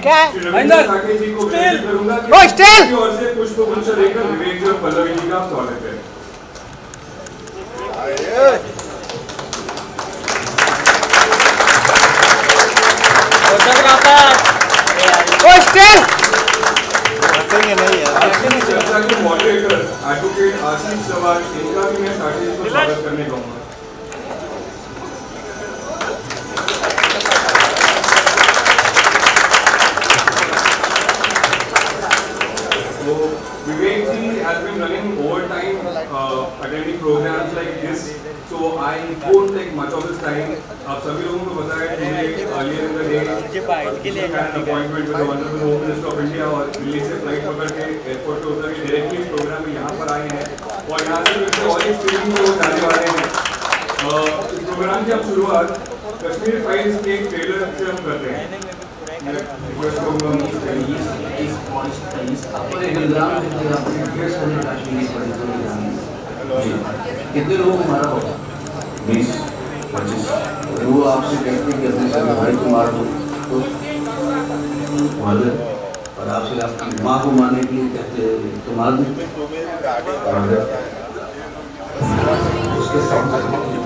क्या है? साठे जी को विनती करूंगा कि और से पुष्प गुच्छ देकर विवेक जी और पल्लवी जी का स्वागत करें। चर्चा के मॉडरेटर एडवोकेट आशीष सवाल, इनका भी मैं साठे जी को स्वागत करने कहूँगा। Vivek ji has been running overtime attending programs like this, so I won't take much of his time. आप सभी लोगों को पता है कि earlier in the day he had an appointment with the Honorable Home Minister of India और दिल्ली से flight पकड़ के एयरपोर्ट पे उतर के डायरेक्टली इस प्रोग्राम में यहाँ पर आए हैं और यहाँ से मिलकर और एक स्क्रीनिंग को जाने वाले हैं। इस प्रोग्राम की हम शुरुआत कश्मीर फाइल्स के एक ट्रेलर से हम करते हैं। कितने लोगों को मारा होगा? 20-25। वो आपसे कहते हैं कि अपने भाई को मार दो तो और आपसे आपकी माँ को मारने के लिए कहते हैं तो मार दो। उसके साथ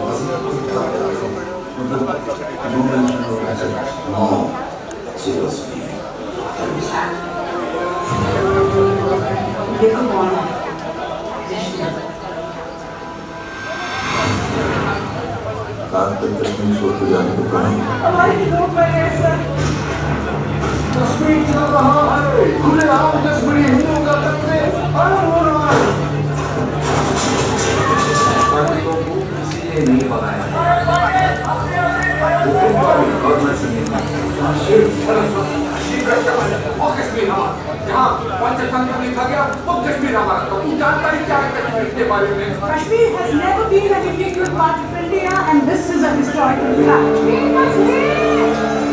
जाने को कहा कश्मीर चल रहा है, खुलेआम कश्मीरी हिंदुओं का इसीलिए नहीं बनाया वो कश्मीर हमारा, जहाँ पंचतंत्र में लिखा गया वो कश्मीर हमारा। तो तू जानता ही क्या है कश्मीर के बारे में? Kashmir has never been an integral part of India, and this is a historical fact.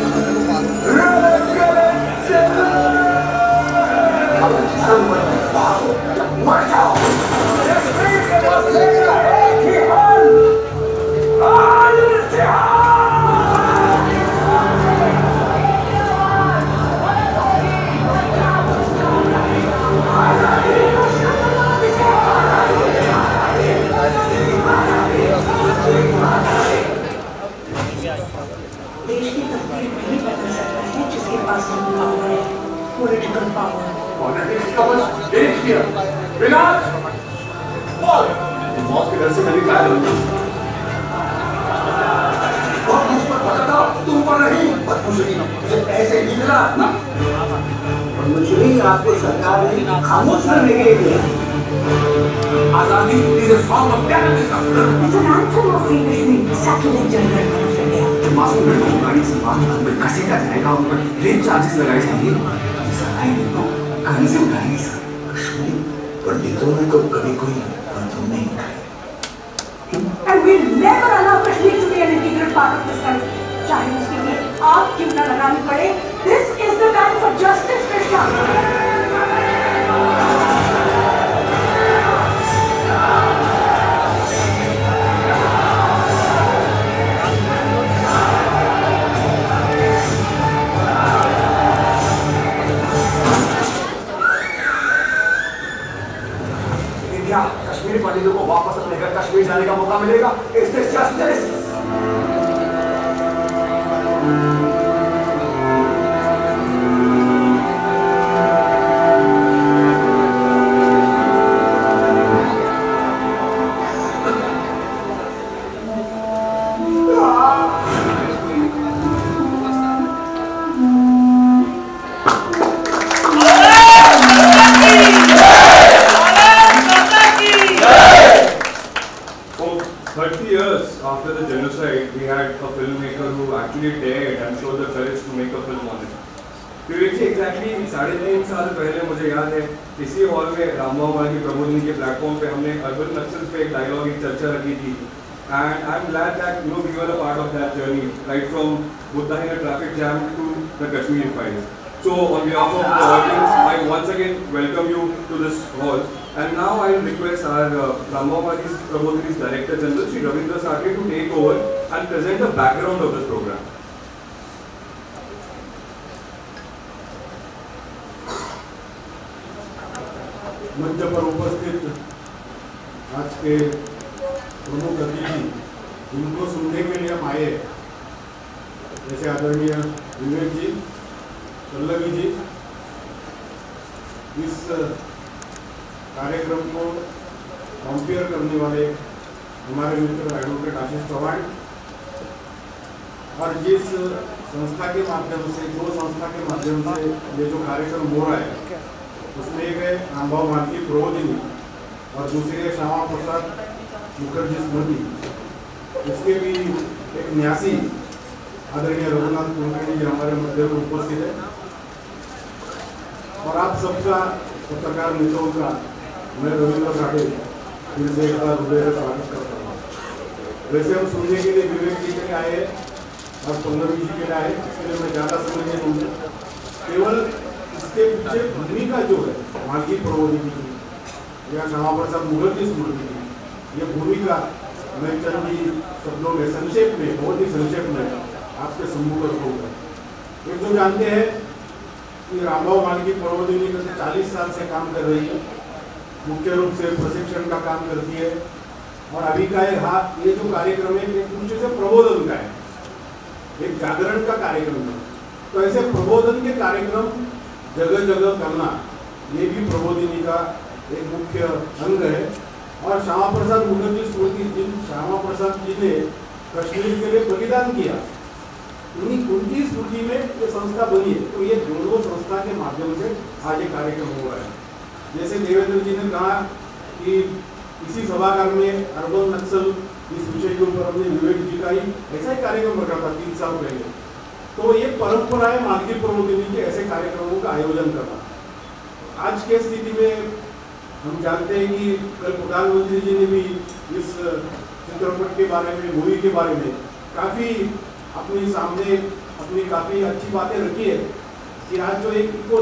Political power. Politics covers is here. Vinod! What? मौत के डर से मेरी गाय बन गई। और मुझ पर पता था, तुम पर नहीं, बस मुझे पैसे नहीं मिला ना। और मुझे ही आपको सरकार ने खामोश करने के लिए आजादी is a form of terrorism. It's an anthem of free Kashmir, satellite general of India. मासूम लड़कों को गाड़ी से बाहर में कसेगा जाएगा, उन पर रेप चार्जेस लगाए जाएंगे। से उठाएंगे सर। कश्मीर पंडितों ने तो कभी कोई बंधन नहीं उठाई। And we'll never allow Kashmir to be an integral part of this country. चाहे उसके लिए आग क्यों न लगानी पड़े, this is the time for justice, Krishna. Kashmiri पंडितों को वापस अपने घर कश्मीर जाने का मौका मिलेगा। Is this justice? After the genocide, we had a filmmaker who actually dared and showed the courage to make a film on it. Vivek ji exactly 3.5 साल पहले मुझे याद है इसी हॉल में रामबाबू मार्गी प्रबोधनी के प्लेटफॉर्म पे हमने अर्बन नक्सल्स पे एक डायलॉग एक चर्चा रखी थी and I'm glad that we were a part of that journey right from Buddha in a traffic jam to the Kashmir files. So on behalf of the audience, I once again welcome you to this hall. And now I will request our Rambabu Margi Prabodhini's Director General, Shri Ravindra Sathe, to take over and present the background of this program. मंच पर उपस्थित आज के प्रमुख अतिथि जिनको सुनने के लिए हम आए, जैसे आदरणीय विवेक जी, पल्लवी जी, इस कार्यक्रम को कंपेयर करने वाले हमारे मित्र एडवोकेट आशीष चौहान, और जिस संस्था के माध्यम से, जो संस्था के माध्यम से ये जो कार्यक्रम हो रहा है, उसमें एक है रामभाव मालकी प्रबोधिनी और दूसरी है श्यामा प्रसाद मुखर्जी स्मृति। इसके भी एक न्यासी आदरणीय रघुनाथ कुलकर्णी जी हमारे मध्य में उपस्थित है, और आप सबका, पत्रकार मित्रों का मैं रविंद्र साठे फिर से एक बार हृदय से स्वागत करता हूँ। वैसे हम सुनने के लिए विवेक जी के लिए आए और पल्लवी जी के लिए आए, इसके लिए मैं ज़्यादा समय नहीं दूँगा। केवल इसके पीछे भूमिका जो है मालकी प्रबोधिनी की या श्यामा प्रसाद मुखर्जी स्मृति की, ये भूमिका मैं चंद ही शब्दों में संक्षेप में, बहुत ही संक्षेप में आपके सम्मुख रखूंगा। एक तो जानते हैं कि रामभाव मालकी प्रबोधिनी करीब 40 साल से काम कर रही है, मुख्य रूप से प्रशिक्षण का काम करती है, और अभी का ये जो कार्यक्रम है एक दूसरे से प्रबोधन का है, एक जागरण का कार्यक्रम है। तो ऐसे प्रबोधन के कार्यक्रम जगह जगह करना, ये भी प्रबोधिनी का एक मुख्य अंग है। और श्यामा प्रसाद मुखर्जी स्मृति, जिन श्यामा प्रसाद जी ने कश्मीर के लिए बलिदान किया, उनकी स्मृति में ये संस्था बनी है। तो ये दोनों संस्था के माध्यम से आज ये कार्यक्रम हो रहा है। जैसे देवेंद्र जी ने कहा कि इसी सभागार में अर्बन नक्सल इस विषय के ऊपर हमने विवेक जी का ही ऐसा ही कार्यक्रम रखा था 3 साल पहले। तो ये परंपरा है मालकी प्रबोधिनी के ऐसे कार्यक्रमों का आयोजन करना। आज के स्थिति में हम जानते हैं कि कल प्रधानमंत्री जी ने भी इस चित्रपट के बारे में, मूवी के बारे में काफ़ी अपने सामने अपनी काफ़ी अच्छी बातें रखी है कि आज जो एक eco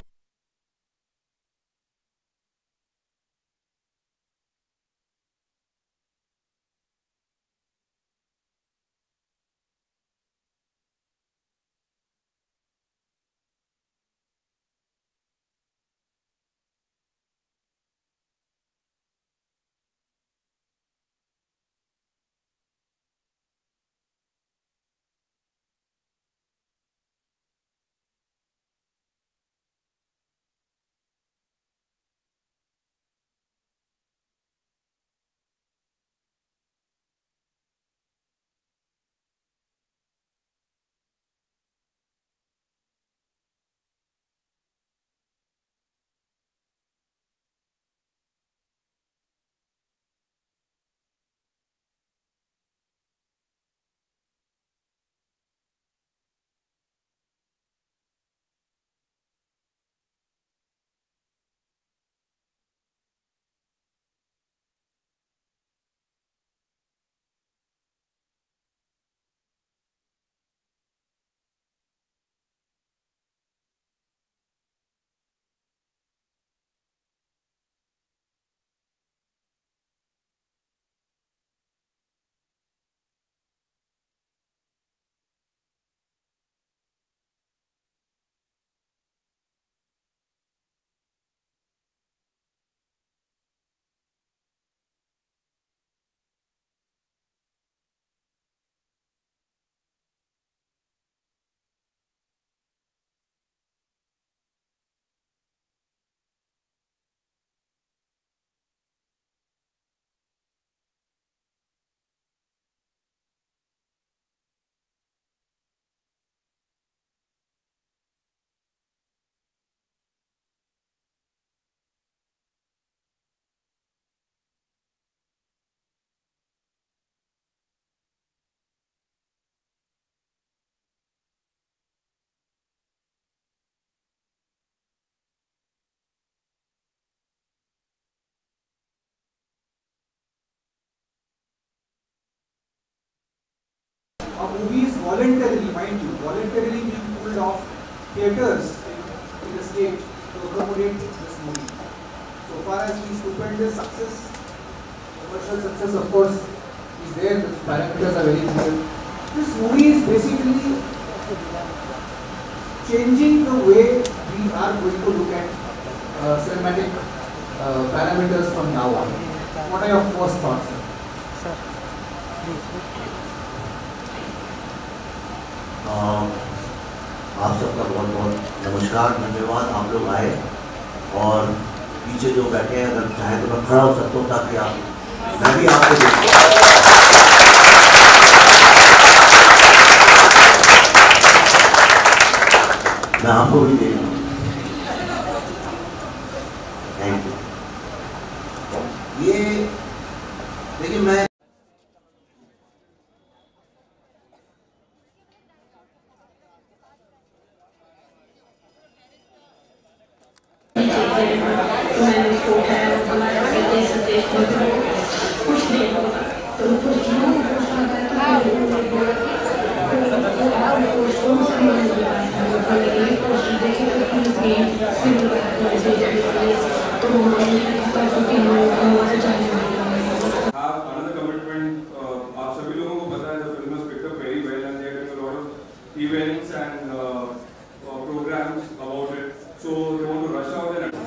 movies voluntarily, mind you, voluntarily being pulled off theatres in the state to accommodate this movie. So far as the stupendous success, commercial success of course is there, the parameters are very clear. This movie is basically changing the way we are going to look at cinematic parameters from now on. What are your first thoughts? आप सबका बहुत बहुत नमस्कार, धन्यवाद आप लोग आए। और पीछे जो बैठे हैं अगर चाहे तो मैं खड़ा हो सकता हूँ ताकि मैं भी आपको देखूं। मैं आपको भी देख रहा हूँ। Thank you. ये देखिए मैं events and programs about it, so they want to rush out and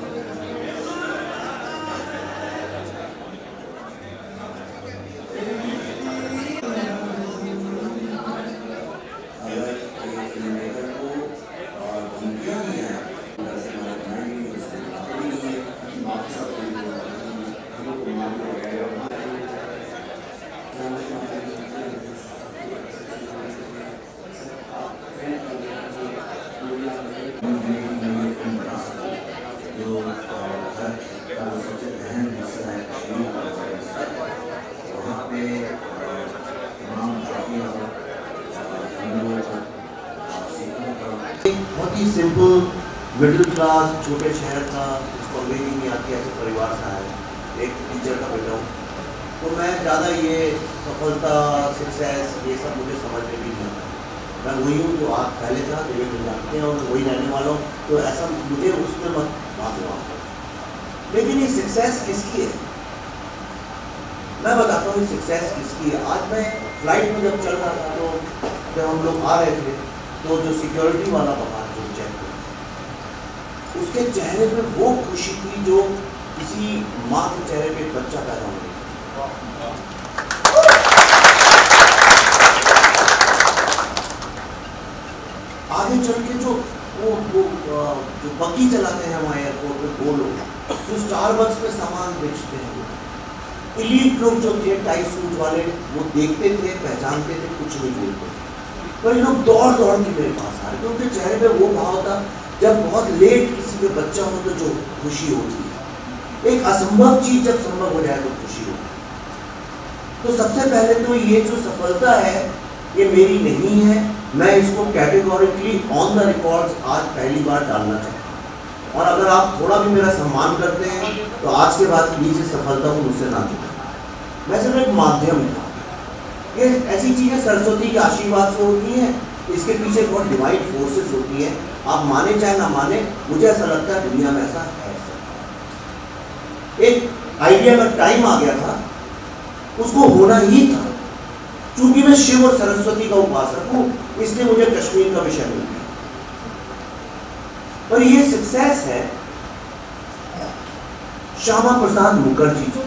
बहुत ही सिंपल मिडिल क्लास छोटे शहर का जिसको अंग्रेजी नहीं आती ऐसे परिवार से आया, एक टीचर का बेटा हूँ। तो मैं ज़्यादा ये सफलता सक्सेस ये सब मुझे समझ में भी नहीं आता। मैं वही हूँ जो आप पहले था, जो मुझे जानते हैं और वही रहने वाला हूँ। तो ऐसा मुझे उसमें मत बात हुआ। लेकिन ये सक्सेस किसकी है मैं बताता हूँ। सक्सेस किसकी है। आज मैं फ्लाइट में जब चल रहा था तो जब हम लोग आ रहे थे तो जो सिक्योरिटी वाला बाहर जो चेक उसके चेहरे पे वो खुशी थी जो किसी माँ के चेहरे पे बच्चा पैदा होने। आगे चल के जो जो बग्गी चलाते हैं वहाँ एयरपोर्ट पे वो लोग जो स्टारबक्स पे सामान बेचते हैं, एलीट लोग जो थे टाई सूट वाले, वो देखते थे पहचानते थे, कुछ नहीं बोलते। पर ये लोग दौड़ दौड़ के मेरे पास आ रहे थे। उनके चेहरे पे वो भाव था जब बहुत लेट किसी के बच्चा हो तो जो खुशी होती है। एक असंभव चीज जब संभव हो जाए तो खुशी होती है। तो सबसे पहले तो ये जो सफलता है ये मेरी नहीं है। मैं इसको कैटेगोरिकली ऑन द रिकॉर्ड्स आज पहली बार डालना चाहता हूँ। और अगर आप थोड़ा भी मेरा सम्मान करते हैं तो आज के बाद प्लीज ये सफलता को मुझसे ना दें। मैं सिर्फ एक माध्यम था। ये ऐसी चीजें सरस्वती के आशीर्वाद से होती हैं। इसके पीछे बहुत डिवाइन फोर्सेस होती हैं। आप माने चाहे ना माने, मुझे ऐसा लगता है दुनिया में ऐसा है। एक आइडिया का टाइम आ गया था, उसको होना ही था। क्योंकि मैं शिव और सरस्वती का उपासक हूं इसलिए मुझे कश्मीर का विषय मिल गया। पर ये सक्सेस है श्यामा प्रसाद मुखर्जी जी,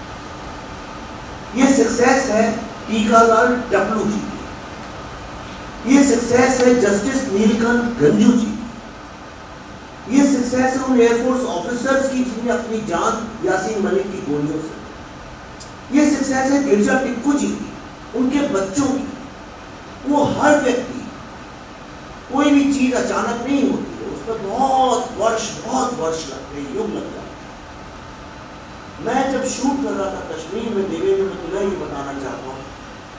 ये सक्सेस है टीकालाल टपलू जी, ये सक्सेस है जस्टिस नीलकंठ गंजू जी, ये सक्सेस है उन एयरफोर्स ऑफिसर्स की जिन्हें अपनी जान यासीन मलिक की गोलियों से, ये सक्सेस है गिरजा टिक्कू जी की, उनके बच्चों की। वो हर व्यक्ति, कोई भी चीज अचानक नहीं होती है, उस पर बहुत वर्ष लगते हैं, युग लगता है। मैं जब शूट कर रहा था कश्मीर में, देवेंद्र, मैं तुम्हें ये बताना चाहता हूँ,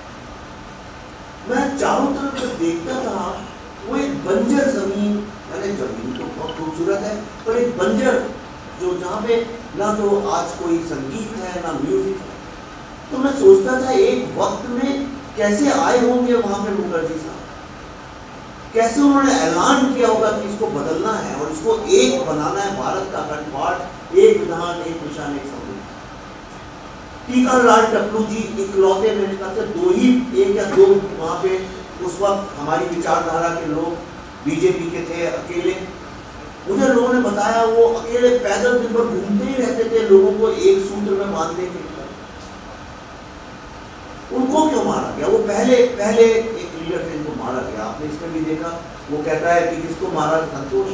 मैं चारों तरफ जब देखता था वो एक बंजर जमीन, मैंने जमीन तो बहुत खूबसूरत है पर एक बंजर जो जहाँ पे ना तो आज कोई संगीत है ना म्यूजिक है। तो मैं सोचता था एक वक्त में कैसे आए होंगे वहां पे मुखर्जी साहब, कैसे उन्होंने ऐलान किया होगा कि इसको बदलना है और इसको एक बनाना है, भारत का अखंड, एक विधान, एक निशान, एक संविधान। टीकालाल टपलू जी इकलौते मेरे ख्याल से दो ही, एक या दो वहाँ पे उस वक्त हमारी विचारधारा के लोग बीजेपी के थे, अकेले मुझे लोगों ने बताया वो अकेले पैदल दिन भर घूमते ही रहते थे लोगों को एक सूत्र में बांधने के लिए। उनको क्यों मारा गया? वो पहले एक लीडर थे जिनको मारा गया, आपने इसमें भी देखा। वो कहता है कि किसको मारा? संतोष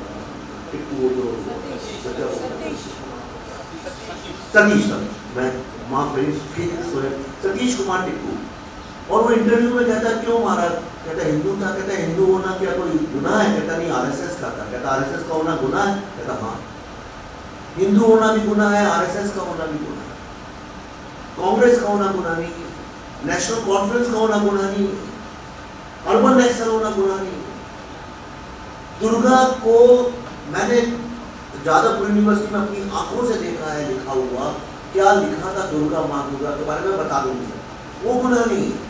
सतीश, मैं माफ करिए, सतीश कुमार टिक्कू। और वो इंटरव्यू में कहता है क्यों मारा? कहता हिंदू था। कहता हिंदू होना क्या कोई गुनाह है? कहता नहीं, आरएसएस का था। कहता आरएसएस का होना गुनाह है? कहता हाँ, हिंदू होना भी गुनाह है, आरएसएस का होना भी गुनाह है, कांग्रेस का होना गुनाह नहीं है, नेशनल कॉन्फ्रेंस का होना गुनाह नहीं है, अर्बन नेशनल होना गुनाह नहीं है। दुर्गा को मैंने जादवपुर यूनिवर्सिटी में अपनी आंखों से देखा है लिखा हुआ। क्या लिखा था दुर्गा माँ दुर्गा के बारे में बता दूंगी सर, वो गुनाह नहीं है।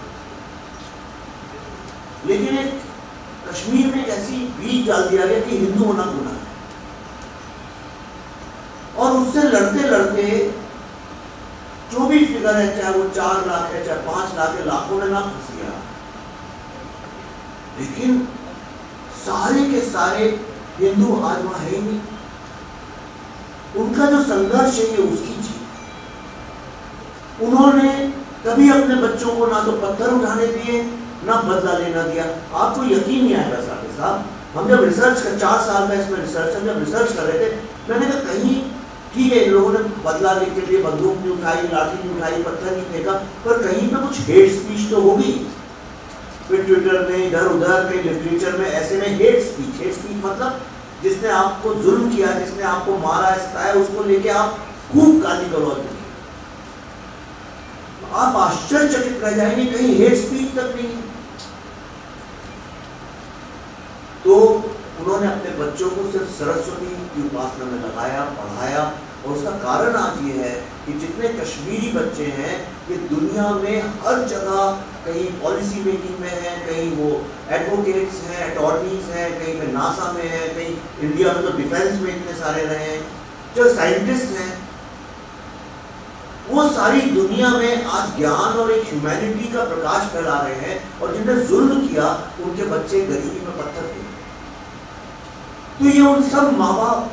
लेकिन एक कश्मीर में एक ऐसी बीज डाल दिया गया कि हिंदू होना गुनाह है, और उससे लड़ते लड़ते जो भी फिगर है, चाहे वो 4 लाख है, चाहे 5 लाख है, लाखों में ना फंस गया। लेकिन सारे के सारे हिंदू आज वहां है ही नहीं। उनका जो संघर्ष है ये उसकी जीत। उन्होंने कभी अपने बच्चों को ना तो पत्थर उठाने दिए, ना बदला लेना दिया। आपको यकीन नहीं आएगा साहब, हम जब रिसर्च कर 4 साल में इसमें रिसर्च, हम जब रिसर्च कर रहे थे, मैंने कहा कहीं ठीक है इन लोगों ने बदला लेने के लिए बंदूक नहीं उठाई, लाठी नहीं उठाई, पत्थर नहीं फेंका, पर कहीं पे कुछ हेट स्पीच तो होगी। फिर ट्विटर में इधर उधर कहीं लिटरेचर में ऐसे में हेट स्पीच मतलब जिसने आपको जुल्म किया, जिसने आपको मारा, सताया, उसको लेके आप खूब गाली गलौज की। आप आश्चर्यचकित रह जाएंगे, कहीं हेट स्पीच तक नहीं। तो उन्होंने अपने बच्चों को सिर्फ सरस्वती की उपासना में लगाया, पढ़ाया, और उसका कारण आज ये है कि जितने कश्मीरी बच्चे हैं ये दुनिया में हर जगह, कहीं पॉलिसी मेकिंग में हैं, कहीं वो एडवोकेट्स हैं, अटॉर्नीज हैं, कहीं पे नासा में हैं, कहीं इंडिया में तो डिफेंस में इतने सारे रहे हैं, जो साइंटिस्ट हैं, वो सारी दुनिया में आज ज्ञान और एक ह्यूमैनिटी का प्रकाश फैला रहे हैं। और जिन्हें जुल्म किया उनके बच्चे गरीबी में पत्थर थे। तो ये उन सब माँ बाप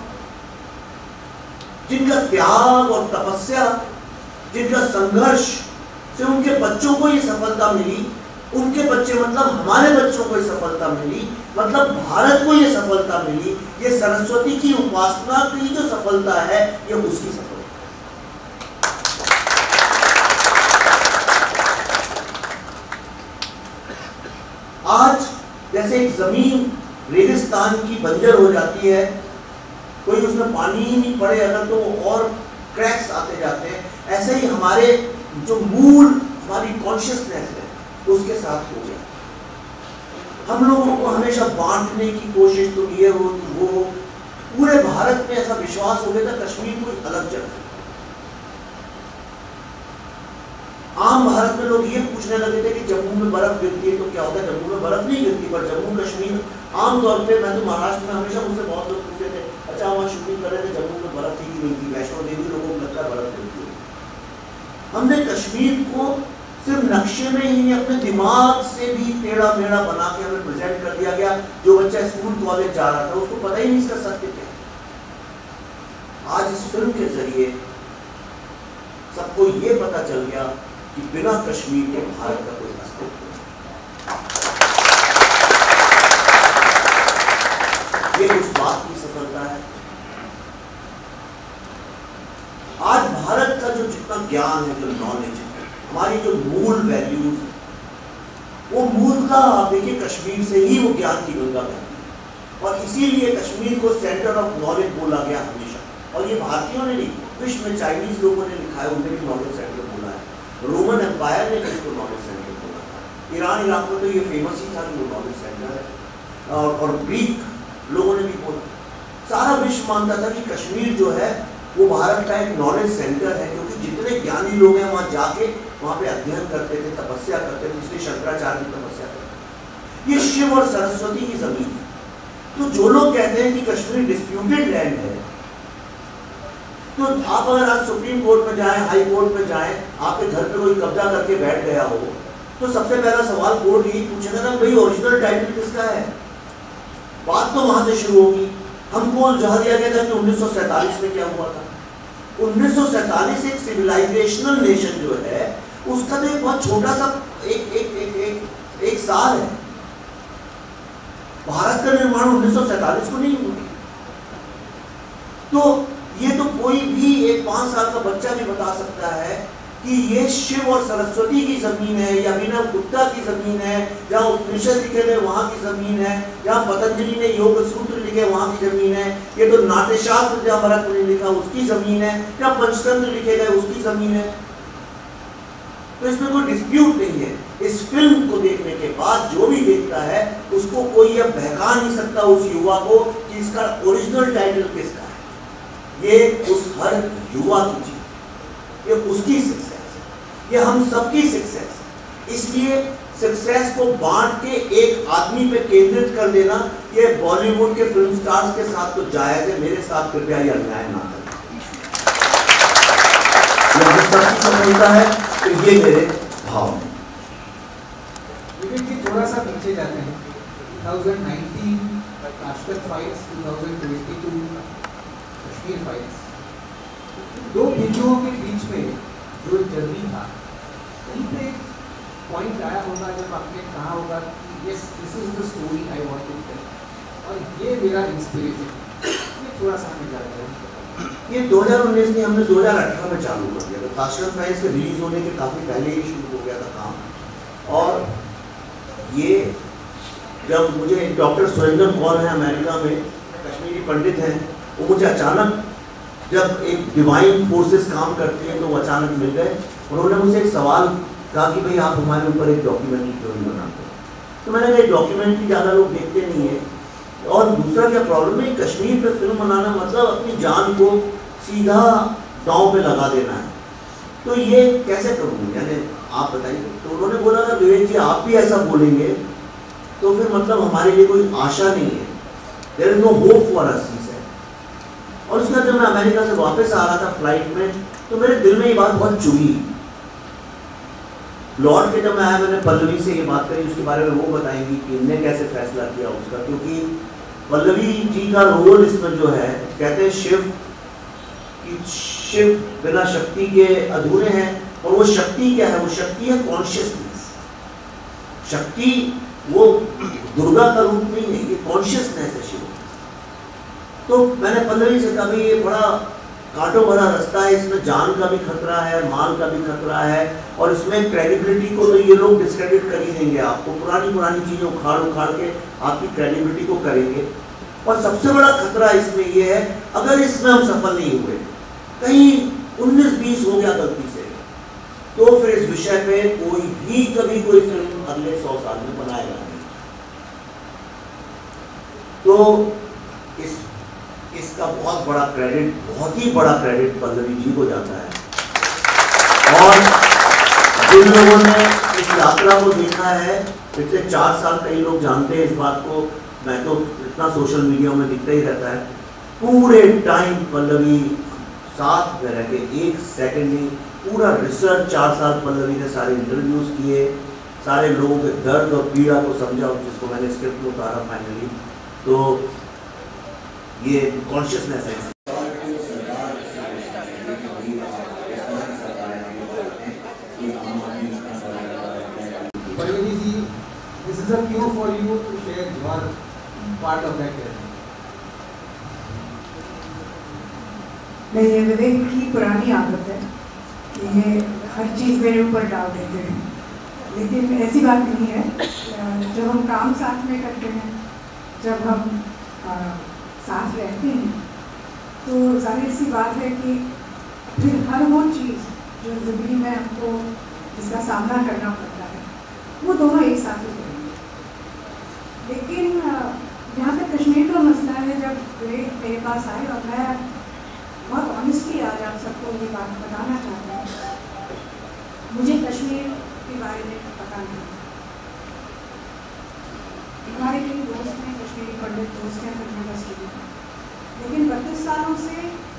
जिनका त्याग और तपस्या, जिनका संघर्ष से उनके बच्चों को ये सफलता मिली, उनके बच्चे मतलब हमारे बच्चों को ये सफलता मिली, मतलब भारत को ये सफलता मिली, ये सरस्वती की उपासना की जो सफलता है ये उसकी सफलता। आज जैसे एक जमीन रेगिस्तान की बंजर हो जाती है, कोई उसमें पानी ही नहीं पड़े अगर तो और क्रैक्स आते जाते हैं, ऐसे ही हमारे जो मूल हमारी कॉन्शियसनेस है उसके साथ हो गया। हम लोगों को हमेशा बांटने की कोशिश, तो ये हो तो वो हो, पूरे भारत में ऐसा विश्वास हो गया था कश्मीर कोई अलग जगह। आम भारत में लोग ये पूछने लगे थे कि जम्मू में बर्फ गिरती है तो क्या होता है? जम्मू में बर्फ नहीं गिरती, पर जम्मू कश्मीर आमतौर पे, मैं तो महाराष्ट्र में हमेशा मुझसे बहुत लोग पूछते थे, अच्छा वहाँ शूटिंग कर रहे थे जम्मू में बर्फ थी कि नहीं थी? वैष्णो देवी लोगों को लगता है बर्फ गिरती है। हमने कश्मीर को सिर्फ नक्शे में ही नहीं, अपने दिमाग से भी टेढ़ा मेढ़ा बना के हमें प्रेजेंट कर दिया गया। जो बच्चा स्कूल कॉलेज जा रहा था उसको पता ही नहीं इसका सत्य क्या। आज इस फिल्म के जरिए सबको ये पता चल गया कि बिना कश्मीर के भारत का कोई अस्तित्व नहीं। ये उस बात की सफलता है। आज भारत का जो जितना ज्ञान है, जो नॉलेज है, हमारी जो मूल वैल्यूज है, वो मूलतः आप देखिए कश्मीर से ही वो ज्ञान की गंगा बहती है। और इसीलिए कश्मीर को सेंटर ऑफ नॉलेज बोला गया हमेशा। और ये भारतीयों ने नहीं, विश्व में चाइनीज लोगों ने लिखा है, उन्हें भी नॉलेज सेंटर बोला है। रोमन एम्पायर ने इसको नॉलेज सेंटर बोला था। ईरान इराक में तो ये फेमस ही था कि वो नॉलेज सेंटर है। और ग्रीक लोगों ने भी बोला। सारा विश्व मानता था कि कश्मीर जो है वो भारत का एक नॉलेज सेंटर है, क्योंकि जितने ज्ञानी लोग हैं वहाँ जाके वहाँ पे अध्ययन करते थे, तपस्या करते थे। इसलिए शंकराचार्य की तपस्या करते थे। ये शिव और सरस्वती की जमीन है। तो जो लोग कहते हैं कि कश्मीर डिस्प्यूटेड लैंड है, तो आप अगर आज सुप्रीम कोर्ट में जाएं, हाई कोर्ट में जाएं, आपके घर पे कोई कब्जा करके बैठ गया हो, तो सबसे पहला सवाल कोर्ट यही पूछेगा ना, भाई ओरिजिनल टाइटल किसका है? बात तो वहां से शुरू होगी। हमको उलझा दिया गया था कि 1947 में क्या हुआ था। 1947 एक सिविलाइजेशनल नेशन जो है उसका तो एक बहुत छोटा सा एक साल है। भारत का निर्माण 1947 को नहीं हुआ। तो ये तो कोई भी एक 5 साल का बच्चा भी बता सकता है कि ये शिव और सरस्वती की जमीन है, या अभिनव गुप्ता की जमीन है, जहाँ उपनिषद लिखे गए वहां की जमीन है, जहाँ पतंजलि ने योग सूत्र लिखे वहां की जमीन है, ये तो नाट्यशास्त्र जहाँ भरत मुनि लिखा उसकी जमीन है, जहाँ पंचतंत्र लिखे गए उसकी जमीन है। तो इसमें कोई डिस्प्यूट नहीं है। इस फिल्म को देखने के बाद जो भी देखता है उसको कोई यह बहका नहीं सकता उस युवा को कि इसका ओरिजिनल टाइटल किसका है। ये उस हर युवा की चीज, ये उसकी सक्सेस है, ये हम सबकी सक्सेस है। इसलिए सक्सेस को बांट के एक आदमी पे केंद्रित कर देना, ये बॉलीवुड के फिल्म स्टार्स के साथ तो जायज है, मेरे साथ कृपया ये अन्याय ना करें। ये हम सबकी सफलता है, तो ये मेरे भाव हैं। थोड़ा सा पीछे जाते हैं। 2019 ताशकंद फाइल्स, 2022 कश्मीर फाइल्स, दो बिंदुओं के बीच में जो जर्नी था, कहीं पे पॉइंट आया होगा जब आपने कहा होगा कि yes this is the story I want to tell, और ये मेरा इंस्पिरेशन। ये थोड़ा सा हमें जाता है। ये 2019 में हमने 2018 में चालू कर दिया था। ताशकंद फाइल्स के रिलीज होने के काफ़ी पहले ही शुरू हो गया था काम। और ये जब मुझे डॉक्टर सुरेंद्र कौर है अमेरिका में, कश्मीरी पंडित हैं, वो मुझे अचानक, जब एक डिवाइन फोर्सेस काम करती हैं तो वो अचानक मिल गए। उन्होंने मुझसे एक सवाल कहा कि भाई आप हमारे ऊपर एक डॉक्यूमेंट्री क्यों नहीं बनाते। तो मैंने कहा डॉक्यूमेंट्री ज़्यादा लोग देखते नहीं है, और दूसरा क्या प्रॉब्लम है, कश्मीर पे फिल्म बनाना मतलब अपनी जान को सीधा दांव पे लगा देना है। तो ये कैसे करूँ, यानी आप बताइए। तो उन्होंने बोला था विवेक जी आप भी ऐसा बोलेंगे तो फिर मतलब हमारे लिए कोई आशा नहीं है, there is no hope for us. और उसके बाद जब मैं अमेरिका से वापस आ रहा था फ्लाइट में, तो मेरे दिल में ये बात बहुत चुभी। लौट के जब मैं आया, मैंने पल्लवी से ये बात करी, उसके बारे में वो बताएंगी कि इनने कैसे फैसला किया उसका, क्योंकि पल्लवी जी का रोल इसमें जो है, कहते हैं शिव बिना शक्ति के अधूरे हैं, और वो शक्ति क्या है, वो शक्ति है कॉन्शियसनेस। शक्ति वो दुर्गा का रूप नहीं है, ये कॉन्शियसनेस है शिव। तो मैंने पल्लवी से कहा भाई ये बड़ा कांटों भरा रास्ता है, इसमें जान का भी खतरा है, माल का भी खतरा है, और इसमें क्रेडिबिलिटी को तो ये लोग डिस्क्रेडिट कर ही देंगे, आपको पुरानी चीज़ें उखाड़ के आपकी क्रेडिबिलिटी को करेंगे। और सबसे बड़ा खतरा इसमें ये है, अगर इसमें हम सफल नहीं हुए, कहीं 19-20 हो गया गलती से, तो फिर इस विषय पे कोई भी कभी कोई फिल्म अगले 100 साल में बनाएगा नहीं। तो इसका बहुत ही बड़ा क्रेडिट पल्लवी जी को जाता है। और जिन लोगों ने इस यात्रा को देखा है पिछले 4 साल, कई लोग जानते हैं इस बात को, मैं तो इतना सोशल मीडिया में दिखता ही रहता है, पूरे टाइम पल्लवी साथ में रह के, एक सेकंड नहीं, पूरा रिसर्च 4 साल पल्लवी ने सारे इंटरव्यूज किए, सारे लोगों के दर्द और पीड़ा को समझा, जिसको मैंने स्क्रिप्ट में उतारा फाइनली। तो ये कॉन्शियसनेस है। Pallavi ji, this is a cue for you to share your part of that journey. नहीं, ये विवेक की पुरानी आदत है कि ये हर चीज़ मेरे ऊपर डाल देते हैं, लेकिन ऐसी बात नहीं है। जब हम काम साथ में करते हैं, जब हम साथ रहते हैं, तो जाहिर सी बात है कि फिर हर वो चीज़ जो ज़िंदगी में हमको जिसका सामना करना पड़ता है, वो दोनों एक साथ ही करेंगे। लेकिन जहाँ तक कश्मीर का मसला है, जब विवेक मेरे पास आए, और मैं बहुत ऑनेस्टली आज आप सबको ये बात बताना चाहता हूँ, मुझे कश्मीर के बारे में पता नहीं। हमारे कई दोस्त हैं, कश्मीरी पंडित दोस्त हैं फिल्म इंडस्ट्री में, लेकिन 32 सालों से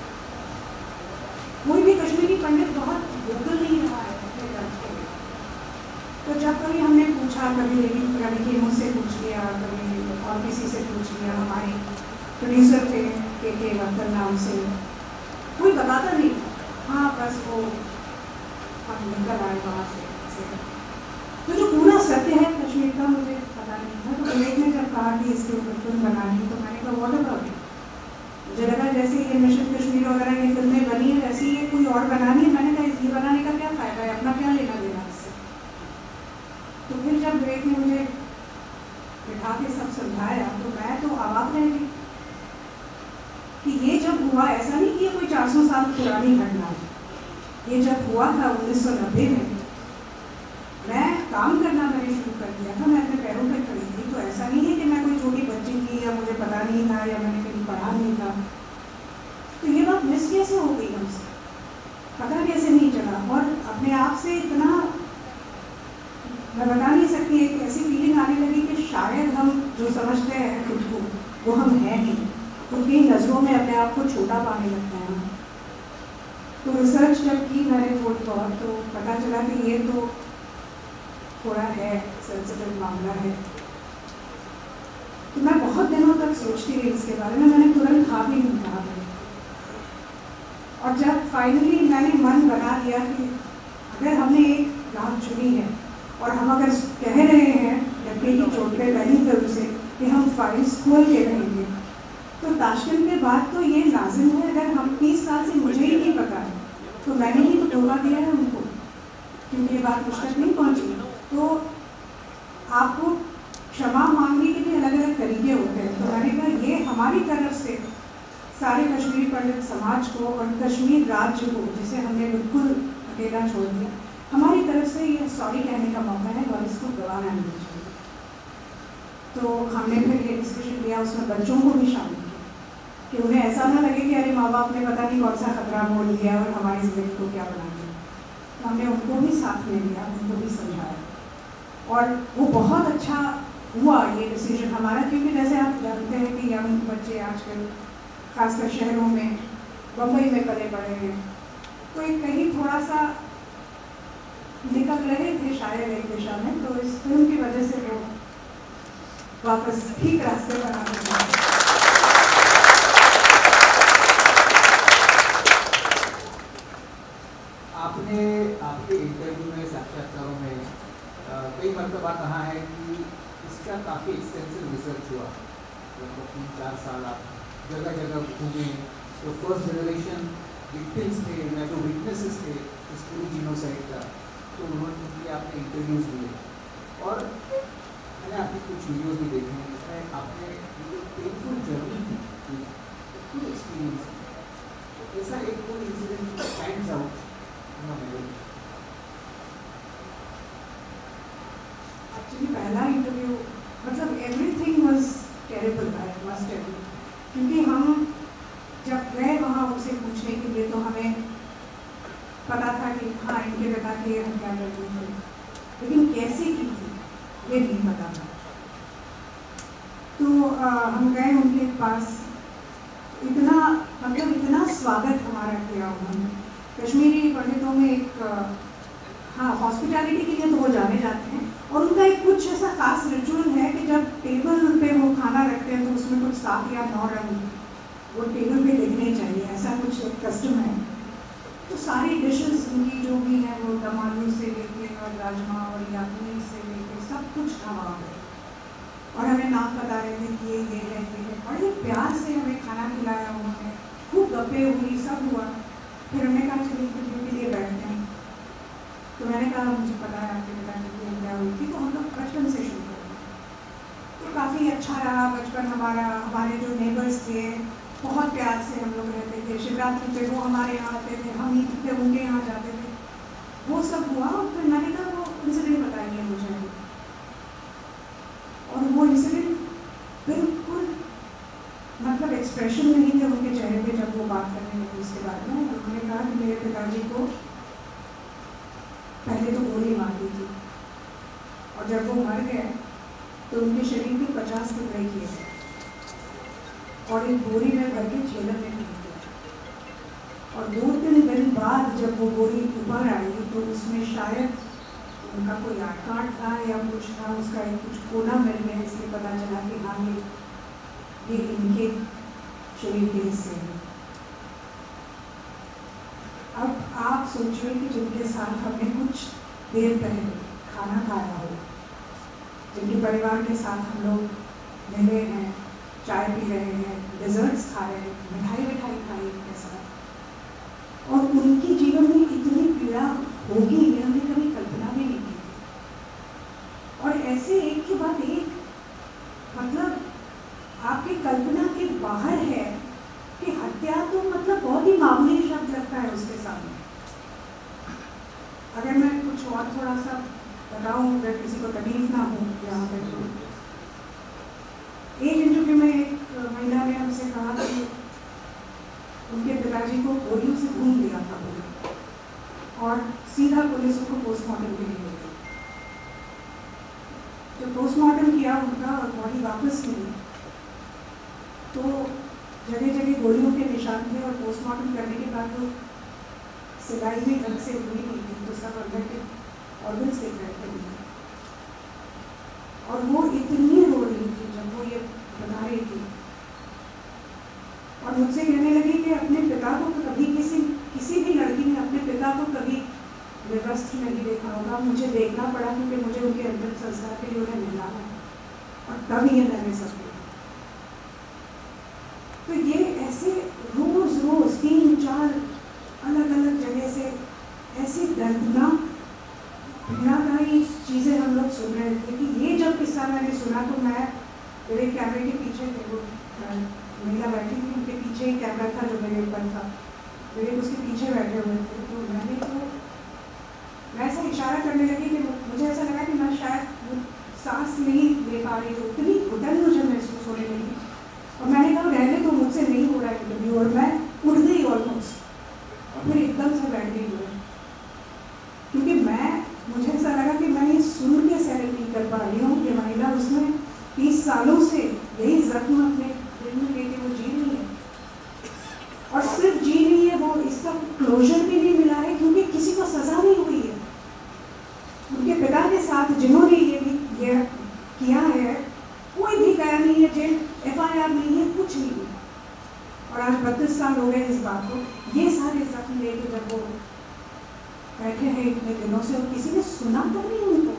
कोई भी कश्मीरी पंडित बहुत वोकल नहीं रहा है अपने दर्द के लिए। तो जब कभी हमने पूछा, कभी की मुझसे पूछ लिया, कभी और किसी से पूछ लिया, हमारे प्रोड्यूसर थे के वक्तन नाम से, कोई बताता नहीं था। हाँ बस वो हम निकल आए वहाँ से। तो जो पूरा सत्य है कश्मीर का मुझे पता नहीं था। तो विवेक ने जब कहा कि इसके ऊपर फिल्म बनानी, तो मैंने कहा व्हाट अबाउट इट। मुझे लगा जैसे ये मिशन कश्मीर वगैरह की फिल्में बनी है वैसे ये कोई और बनानी है। मैंने कहा ये बनाने का क्या फ़ायदा है, अपना क्या लेना देना इससे। तो फिर जब विवेक ने मुझे बिठा के सब समझाया तो मैं तो अवाक रह गई कि ये जब हुआ, ऐसा नहीं कि ये कोई 400 साल पुरानी घटना है। ये जब हुआ था 1990 में, मैं काम करना मैंने शुरू कर दिया था, मैं अपने पैरों पर खड़ी थी। तो ऐसा नहीं है कि मैं कोई छोटी बच्ची थी या मुझे पता नहीं था या मैंने कहीं पढ़ा नहीं था। तो ये बात मिस कैसे हो गई हमसे, पता कैसे नहीं चला। और अपने आप से इतना मैं बता नहीं सकती, एक ऐसी फीलिंग आने लगी कि शायद हम जो समझते हैं खुद को वो हम हैं नहीं। खुद की नज़रों में अपने आप को छोटा पाने लगते हैं। तो रिसर्च जब की मैंने थोड़ी बहुत, तो पता चला कि ये तो थोड़ा है सेंसिटिव मामला है। तो मैं बहुत दिनों तक सोचती रही इसके बारे में, मैंने तुरंत हाँ भी नहीं कहा। और जब फाइनली मैंने मन बना लिया कि अगर हमने एक राह चुनी है और हम अगर कह रहे हैं डब्बे की चोट पे पहली फिल्म से कि हम फाइल्स खोल के रहेंगे, तो ताशकंद के बाद तो ये लाजिम है। अगर हम 30 साल से मुझे ही नहीं पता है तो मैंने ही तो धोखा दिया है उनको, क्योंकि ये बात मुझ तक नहीं पहुँची। तो आपको क्षमा मांगने के भी अलग अलग तरीके होते हैं। तो मैंने कहा ये हमारी तरफ से सारे कश्मीरी पंडित समाज को और कश्मीर राज्य को, जिसे हमने बिल्कुल अकेला छोड़ दिया, हमारी तरफ से ये सॉरी कहने का मौका है और इसको गवाना नहीं चाहिए। तो हमने फिर ये डिस्कशन किया, उसमें बच्चों को भी शामिल किया कि उन्हें ऐसा ना लगे कि अरे माँ बाप ने पता नहीं कौन सा खतरा बोल दिया और हमारी जिंदगी को क्या बना दिया। तो हमने उनको भी साथ में लिया, उनको भी समझाया और वो बहुत अच्छा हुआ ये डिसीजन हमारा। क्योंकि जैसे आप जानते हैं कि यंग बच्चे आजकल खासकर शहरों में, बम्बई में पले बड़े हैं, तो एक कहीं थोड़ा सा निकल रहे थे शायद एक दिशा में। तो इस फिल्म की वजह से वो वापस ठीक रास्ते पर आ गए। आपने आपके इंटरव्यू में, साक्षात्कारों में कई मरतबा कहा है कि इसका काफ़ी एक्सटेंसिव रिसर्च हुआ। लगभग 3-4 साल आप जगह जगह घूमे, तो फर्स्ट जनरेशन विक्टिम्स थे या जो विटनेसेस थे इस पूरी जीनोसाइड का, तो उनके आपने इंटरव्यूज़ लिए और मैंने आपकी कुछ वीडियोज़ भी देखे हैं जिसमें आपने जो पेनफुल जर्नी थी, फुल एक्सपीरियंस, तो ऐसा एक कोई incident stands out in a memory. Actually पहला इंटरव्यू मतलब everything was terrible, I must tell you. क्योंकि हम जब गए वहाँ उनसे पूछने के लिए तो हमें पता था कि हाँ इनके पिता की हत्या कर दी थी, लेकिन कैसे की थी ये नहीं पता था। तो हम गए उनके पास, इतना मतलब इतना स्वागत हमारा किया उन्होंने। कश्मीरी पंडितों में एक हाँ हॉस्पिटैलिटी के लिए तो वो जाने जाते हैं और उनका एक कुछ ऐसा खास रिचुअल है कि जब टेबल पे वो खाना रखते हैं तो उसमें कुछ 7 या 9 रंग वो टेबल पे दिखने चाहिए, ऐसा कुछ एक कस्टम है। तो सारी डिशेस उनकी जो भी हैं वो दम आलू से लेके और राजमा और याखनी से लेके सब कुछ था वहाँ पे। और हमें नाम बता रहे थे कि ये है ये है, बड़े प्यार से हमें खाना खिलाया उन्होंने, खूब गप्पे हुई, सब हुआ। फिर हमने कहा चलिए इंटरव्यू के लिए बैठते हैं। तो मैंने कहा मुझे पता है आपके पिता की हत्या हुई थी, तो हम लोग बचपन से शुरू कर। तो काफ़ी अच्छा रहा बचपन हमारा। हमारे जो नेबर्स थे बहुत प्यार से हम लोग रहते थे। शिवरात्रि पे वो हमारे यहाँ आते थे, हम ईद पे उनके यहाँ जाते थे, वो सब हुआ। फिर मैंने कहा वो इंसिडेंट बताइए मुझे। और वो इंसिडेंट बिल्कुल मतलब एक्सप्रेशन नहीं थे उनके चेहरे पे जब वो बात करने लगी इसके बारे में। उन्होंने कहा कि मेरे पिताजी को पहले तो गोली मार दी थी और जब वो मर गए तो उनके शरीर के 50 टुकड़े किए गए और एक बोरी में भर के झेलम में फेंक दिया। और 2-3 दिन बाद जब वो बोरी ऊपर आई तो उसमें शायद उनका कोई आठ था या कुछ था, उसका एक कुछ कोना मिल गया, इसलिए पता चला कि हाँ ये इनके शरीर के हिस्से हैं। अब आप सोचिए कि जिनके साथ हमने कुछ देर पहले खाना खाया हो, जिनके परिवार के साथ हम लोग मिले हैं, चाय पी रहे हैं, डेजर्ट्स खा रहे हैं, मिठाई खाई उनके साथ, और उनकी जीवन में इतनी पीड़ा होगी ये हमने कभी कल्पना भी नहीं की। और ऐसे एक के बाद एक, मतलब आपकी कल्पना के बाहर है कि हत्या तो मतलब बहुत ही मामूली शब्द लगता है उसके सामने। अगर मैं कुछ और थोड़ा सा बताऊं, अगर किसी को तकलीफ ना हो यहाँ पे, तो एक इंटरव्यू में एक महिला ने हमसे कहा कि उनके पिताजी को गोलियों से भून दिया था पुलिस, और सीधा पुलिस उनको पोस्टमार्टम के लिए ले गई। जब पोस्टमार्टम किया उनका और बॉडी वापस मिली तो जगह जगह गोलियों के निशान थे, और पोस्टमार्टम करने के बाद वो सिलाई भी ढंग से हुई नहीं थी, तो सब अंदर के ऑर्गन्स दिख रहे थे। और वो इतनी रो रही थी जब वो ये बता रही थी, और मुझसे कहने लगी कि अपने पिता को तो कभी किसी भी लड़की ने अपने पिता को कभी विवस्त्र नहीं देखा होगा, मुझे देखना पड़ा क्योंकि मुझे उनके अंतिम संस्कार के लिए उन्हें मिलाना था, और तब ये मैंने सब देखा। तो ये ऐसे रोज 3-4 अलग अलग जगह से ऐसी दर्दनाक पीड़ादायी चीज़ें हम लोग सुन रहे थे कि ये जब किस्सा मैंने सुना तो मैं मेरे कैमरे के पीछे थे, वो महिला बैठी थी, उनके पीछे ही कैमरा था जो मेरे ऊपर था, मेरे उसके पीछे बैठे हुए थे। तो मैं ऐसा इशारा करने लगी कि मुझे ऐसा लगा कि मैं शायद सांस नहीं ले पा रही हूँ, इतनी घुटन मुझे महसूस होने लगी, और मैंने कहा रहने तो मुझसे नहीं हो रहा इंटरव्यू, और मैं उठ गई ऑलमोस्ट, और फिर एकदम से बैठ गई हुई, क्योंकि मुझे ऐसा लगा कि मैं ये सुन के सहन नहीं कर पा रही हूँ कि महिला उसमें 30 सालों से यही जख्म अपने दिल में लेके वो जी रही है, और सिर्फ जी रही है, वो इसका क्लोजर भी नहीं मिला है क्योंकि किसी को सजा नहीं हुई है। उनके पिता के साथ जिन्होंने ये किया है कोई भी गया नहीं है, जेल FIR नहीं है, कुछ नहीं है, और आज 32 साल हो गए इस बात को। ये सारे जख्म लेके जब वो बैठे हैं इतने दिनों से, और किसी ने सुना तक नहीं उनको,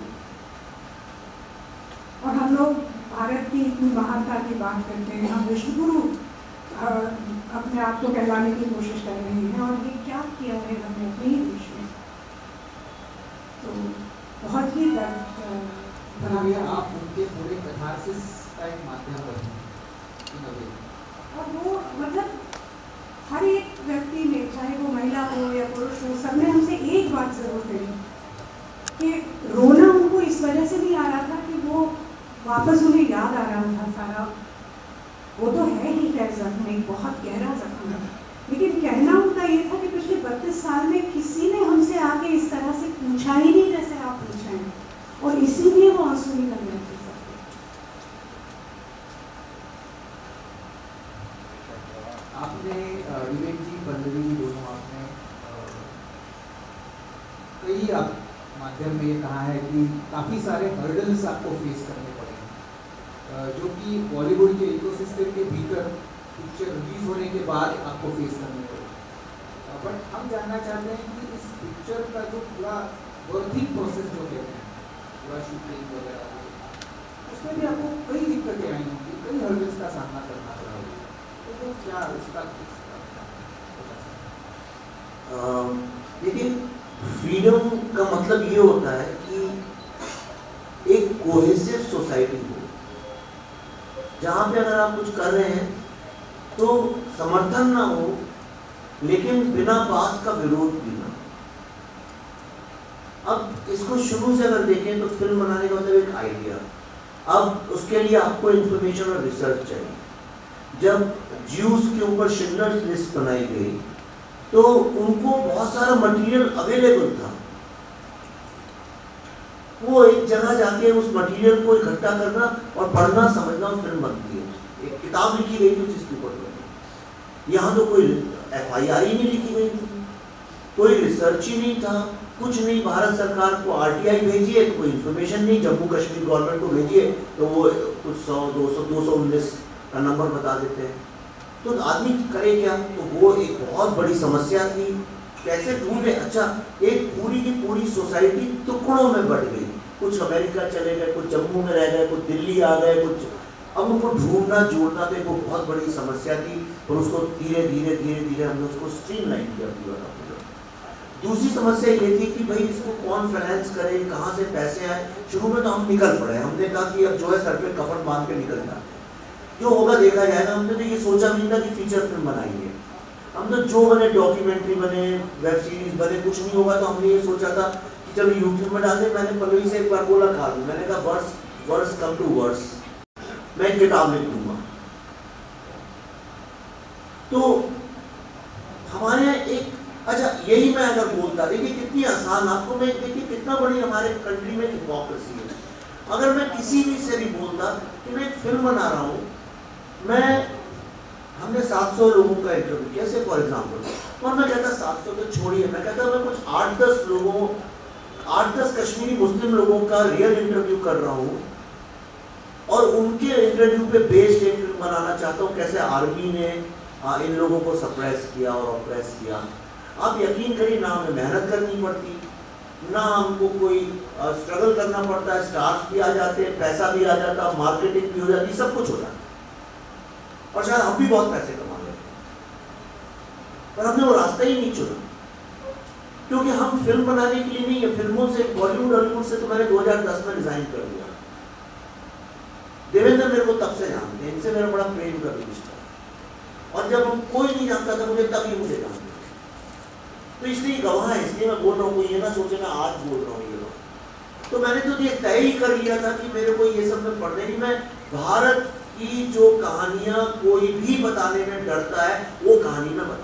और हम लोग भारत की इतनी महानता की बात करते हैं, हम विश्वगुरु अपने आप को कहलाने की कोशिश कर रहे हैं, और ये क्या किया है हमने अपने ही देश में। तो बहुत ही दर्द आप उनके पूरे कथारसिस का एक माध्यम बने, और वो मतलब हर एक व्यक्ति में, चाहे वो महिला हो या पुरुष हो, सबने हमसे एक बात जरूर कही कि रोना उनको इस वजह से नहीं आ रहा था कि वो वापस उन्हें याद आ रहा था सारा, वो तो है ही खैर जख्म, एक बहुत गहरा जख्म है, लेकिन कहना उनका ये था कि पिछले 32 साल में किसी ने हमसे आके इस तरह से पूछा ही नहीं जैसे आप पूछ रहे हैं, और इसीलिए वो आंसू निकल रहे थे सबके। आपने विवेक जी, पल्लवी जी, दोनों आपने कई माध्यम में ये कहा है कि काफ़ी सारे हर्डल्स आपको फेस करने पड़े, जो कि बॉलीवुड के इकोसिस्टम के भीतर पिक्चर रिलीज होने के बाद आपको फेस करने पड़े। बट हम जानना चाहते हैं कि इस पिक्चर का जो पूरा वर्किंग प्रोसेस जो कहते हैं, पूरा शूटिंग वगैरह, उसमें भी आपको कई दिक्कतें आई होंगी, कई हर्डल्स का सामना करना पड़ा होगा, तो वो क्या उसका लेकिन फ्रीडम का मतलब ये होता है कि एक कोहेसिव सोसाइटी हो, जहाँ पे अगर आप कुछ कर रहे हैं तो समर्थन ना हो, लेकिन बिना बात का विरोध भी ना। अब इसको शुरू से अगर देखें तो फिल्म बनाने का मतलब एक आइडिया, अब उसके लिए आपको इंफॉर्मेशन और रिसर्च चाहिए। जब ज्यूस के ऊपर शिंडलर्स लिस्ट बनाई गई तो उनको बहुत सारा मटेरियल अवेलेबल था, वो एक जगह जाके उस मटेरियल को इकट्ठा करना और पढ़ना समझना और फिल्म बनती है। एक किताब लिखी गई थी जिसके ऊपर यहाँ तो कोई FIR ही नहीं लिखी गई थी, कोई रिसर्च ही नहीं था, कुछ नहीं। भारत सरकार को RTI भेजिए तो कोई इन्फॉर्मेशन नहीं, जम्मू कश्मीर गवर्नमेंट को भेजिए तो वो कुछ 100, 200, 219 का नंबर बता देते हैं। तो आदमी करे क्या? तो वो एक बहुत बड़ी समस्या थी, कैसे ढूंढे? अच्छा, एक पूरी की पूरी सोसाइटी टुकड़ों में बढ़ गई, कुछ अमेरिका चले गए, कुछ जम्मू में रह गए, कुछ दिल्ली आ गए, कुछ, अब उनको ढूंढना जोड़ना तो एक बहुत बड़ी समस्या थी, और उसको धीरे धीरे धीरे धीरे हमने उसको स्ट्रीमलाइन किया पूरा का पूरा। दूसरी समस्या ये थी कि भाई इसको कौन फाइनेंस करे, कहाँ से पैसे आए। शुरू में तो हम निकल पड़े, हमने कहा कि अब जो है सर पे कफन बांध के निकल जाते, जो होगा देखा जाएगा। हमने तो ये सोचा भी नहीं था कि फीचर फिल्म बनाएंगे, हम तो जो बने डॉक्यूमेंट्री बने, वेब सीरीज बने, कुछ नहीं होगा तो हमने ये सोचा था कि चलो यूट्यूब में डाल दें। मैंने पल्लवी से एक बार बोला खा दूँ, मैंने कहा वर्ड्स कम टू वर्ड्स, मैं एक किताब लिख दूंगा। तो हमारे यहाँ एक, अच्छा यही मैं अगर बोलता, देखिए कितनी आसान, आपको मैं देखिए कितना बड़ी हमारे कंट्री में हिपोक्रेसी है। अगर मैं किसी भी से भी बोलता कि मैं एक फिल्म बना रहा हूँ, हमने 700 लोगों का इंटरव्यू किया, जैसे फॉर एग्जाम्पल, और मैं कहता 700 तो छोड़िए, मैं कहता मैं कुछ 8-10 कश्मीरी मुस्लिम लोगों का रियल इंटरव्यू कर रहा हूँ, और उनके इंटरव्यू पे बेस्ड एक फिल्म बनाना चाहता हूँ, कैसे आर्मी ने इन लोगों को सप्रेस किया और ऑप्रेस किया। आप यकीन करिए, ना हमें मेहनत करनी पड़ती, ना हमको कोई स्ट्रगल करना पड़ता है, स्टाफ भी आ जाते हैं, पैसा भी आ जाता, मार्केटिंग भी हो जाती, सब कुछ हो जाता, और शायद हम भी बहुत पैसे कमा लेते, पर हमने वो रास्ता ही नहीं चुना, क्योंकि हम फिल्म बनाने के लिए नहीं है। फिल्मों से, बॉलीवुड हॉलीवुड से तो मैंने 2010 में रिजाइन कर दिया। देवेंद्र मेरे को तब से जानते हैं, इनसे मेरा बड़ा प्रेम का भी रिश्ता, और जब हम कोई नहीं जानता था मुझे, तभी मुझे जानते, तो इसलिए गवाह है, इसलिए मैं बोल रहा हूँ, कोई ये ना सोचे मैं आज बोल रहा हूँ ये बात। तो मैंने तो ये तय ही कर लिया था कि मेरे को ये सब में पढ़ने नहीं, मैं भारत की जो कहानियां कोई भी बताने में डरता है, वो कहानी में बताऊं।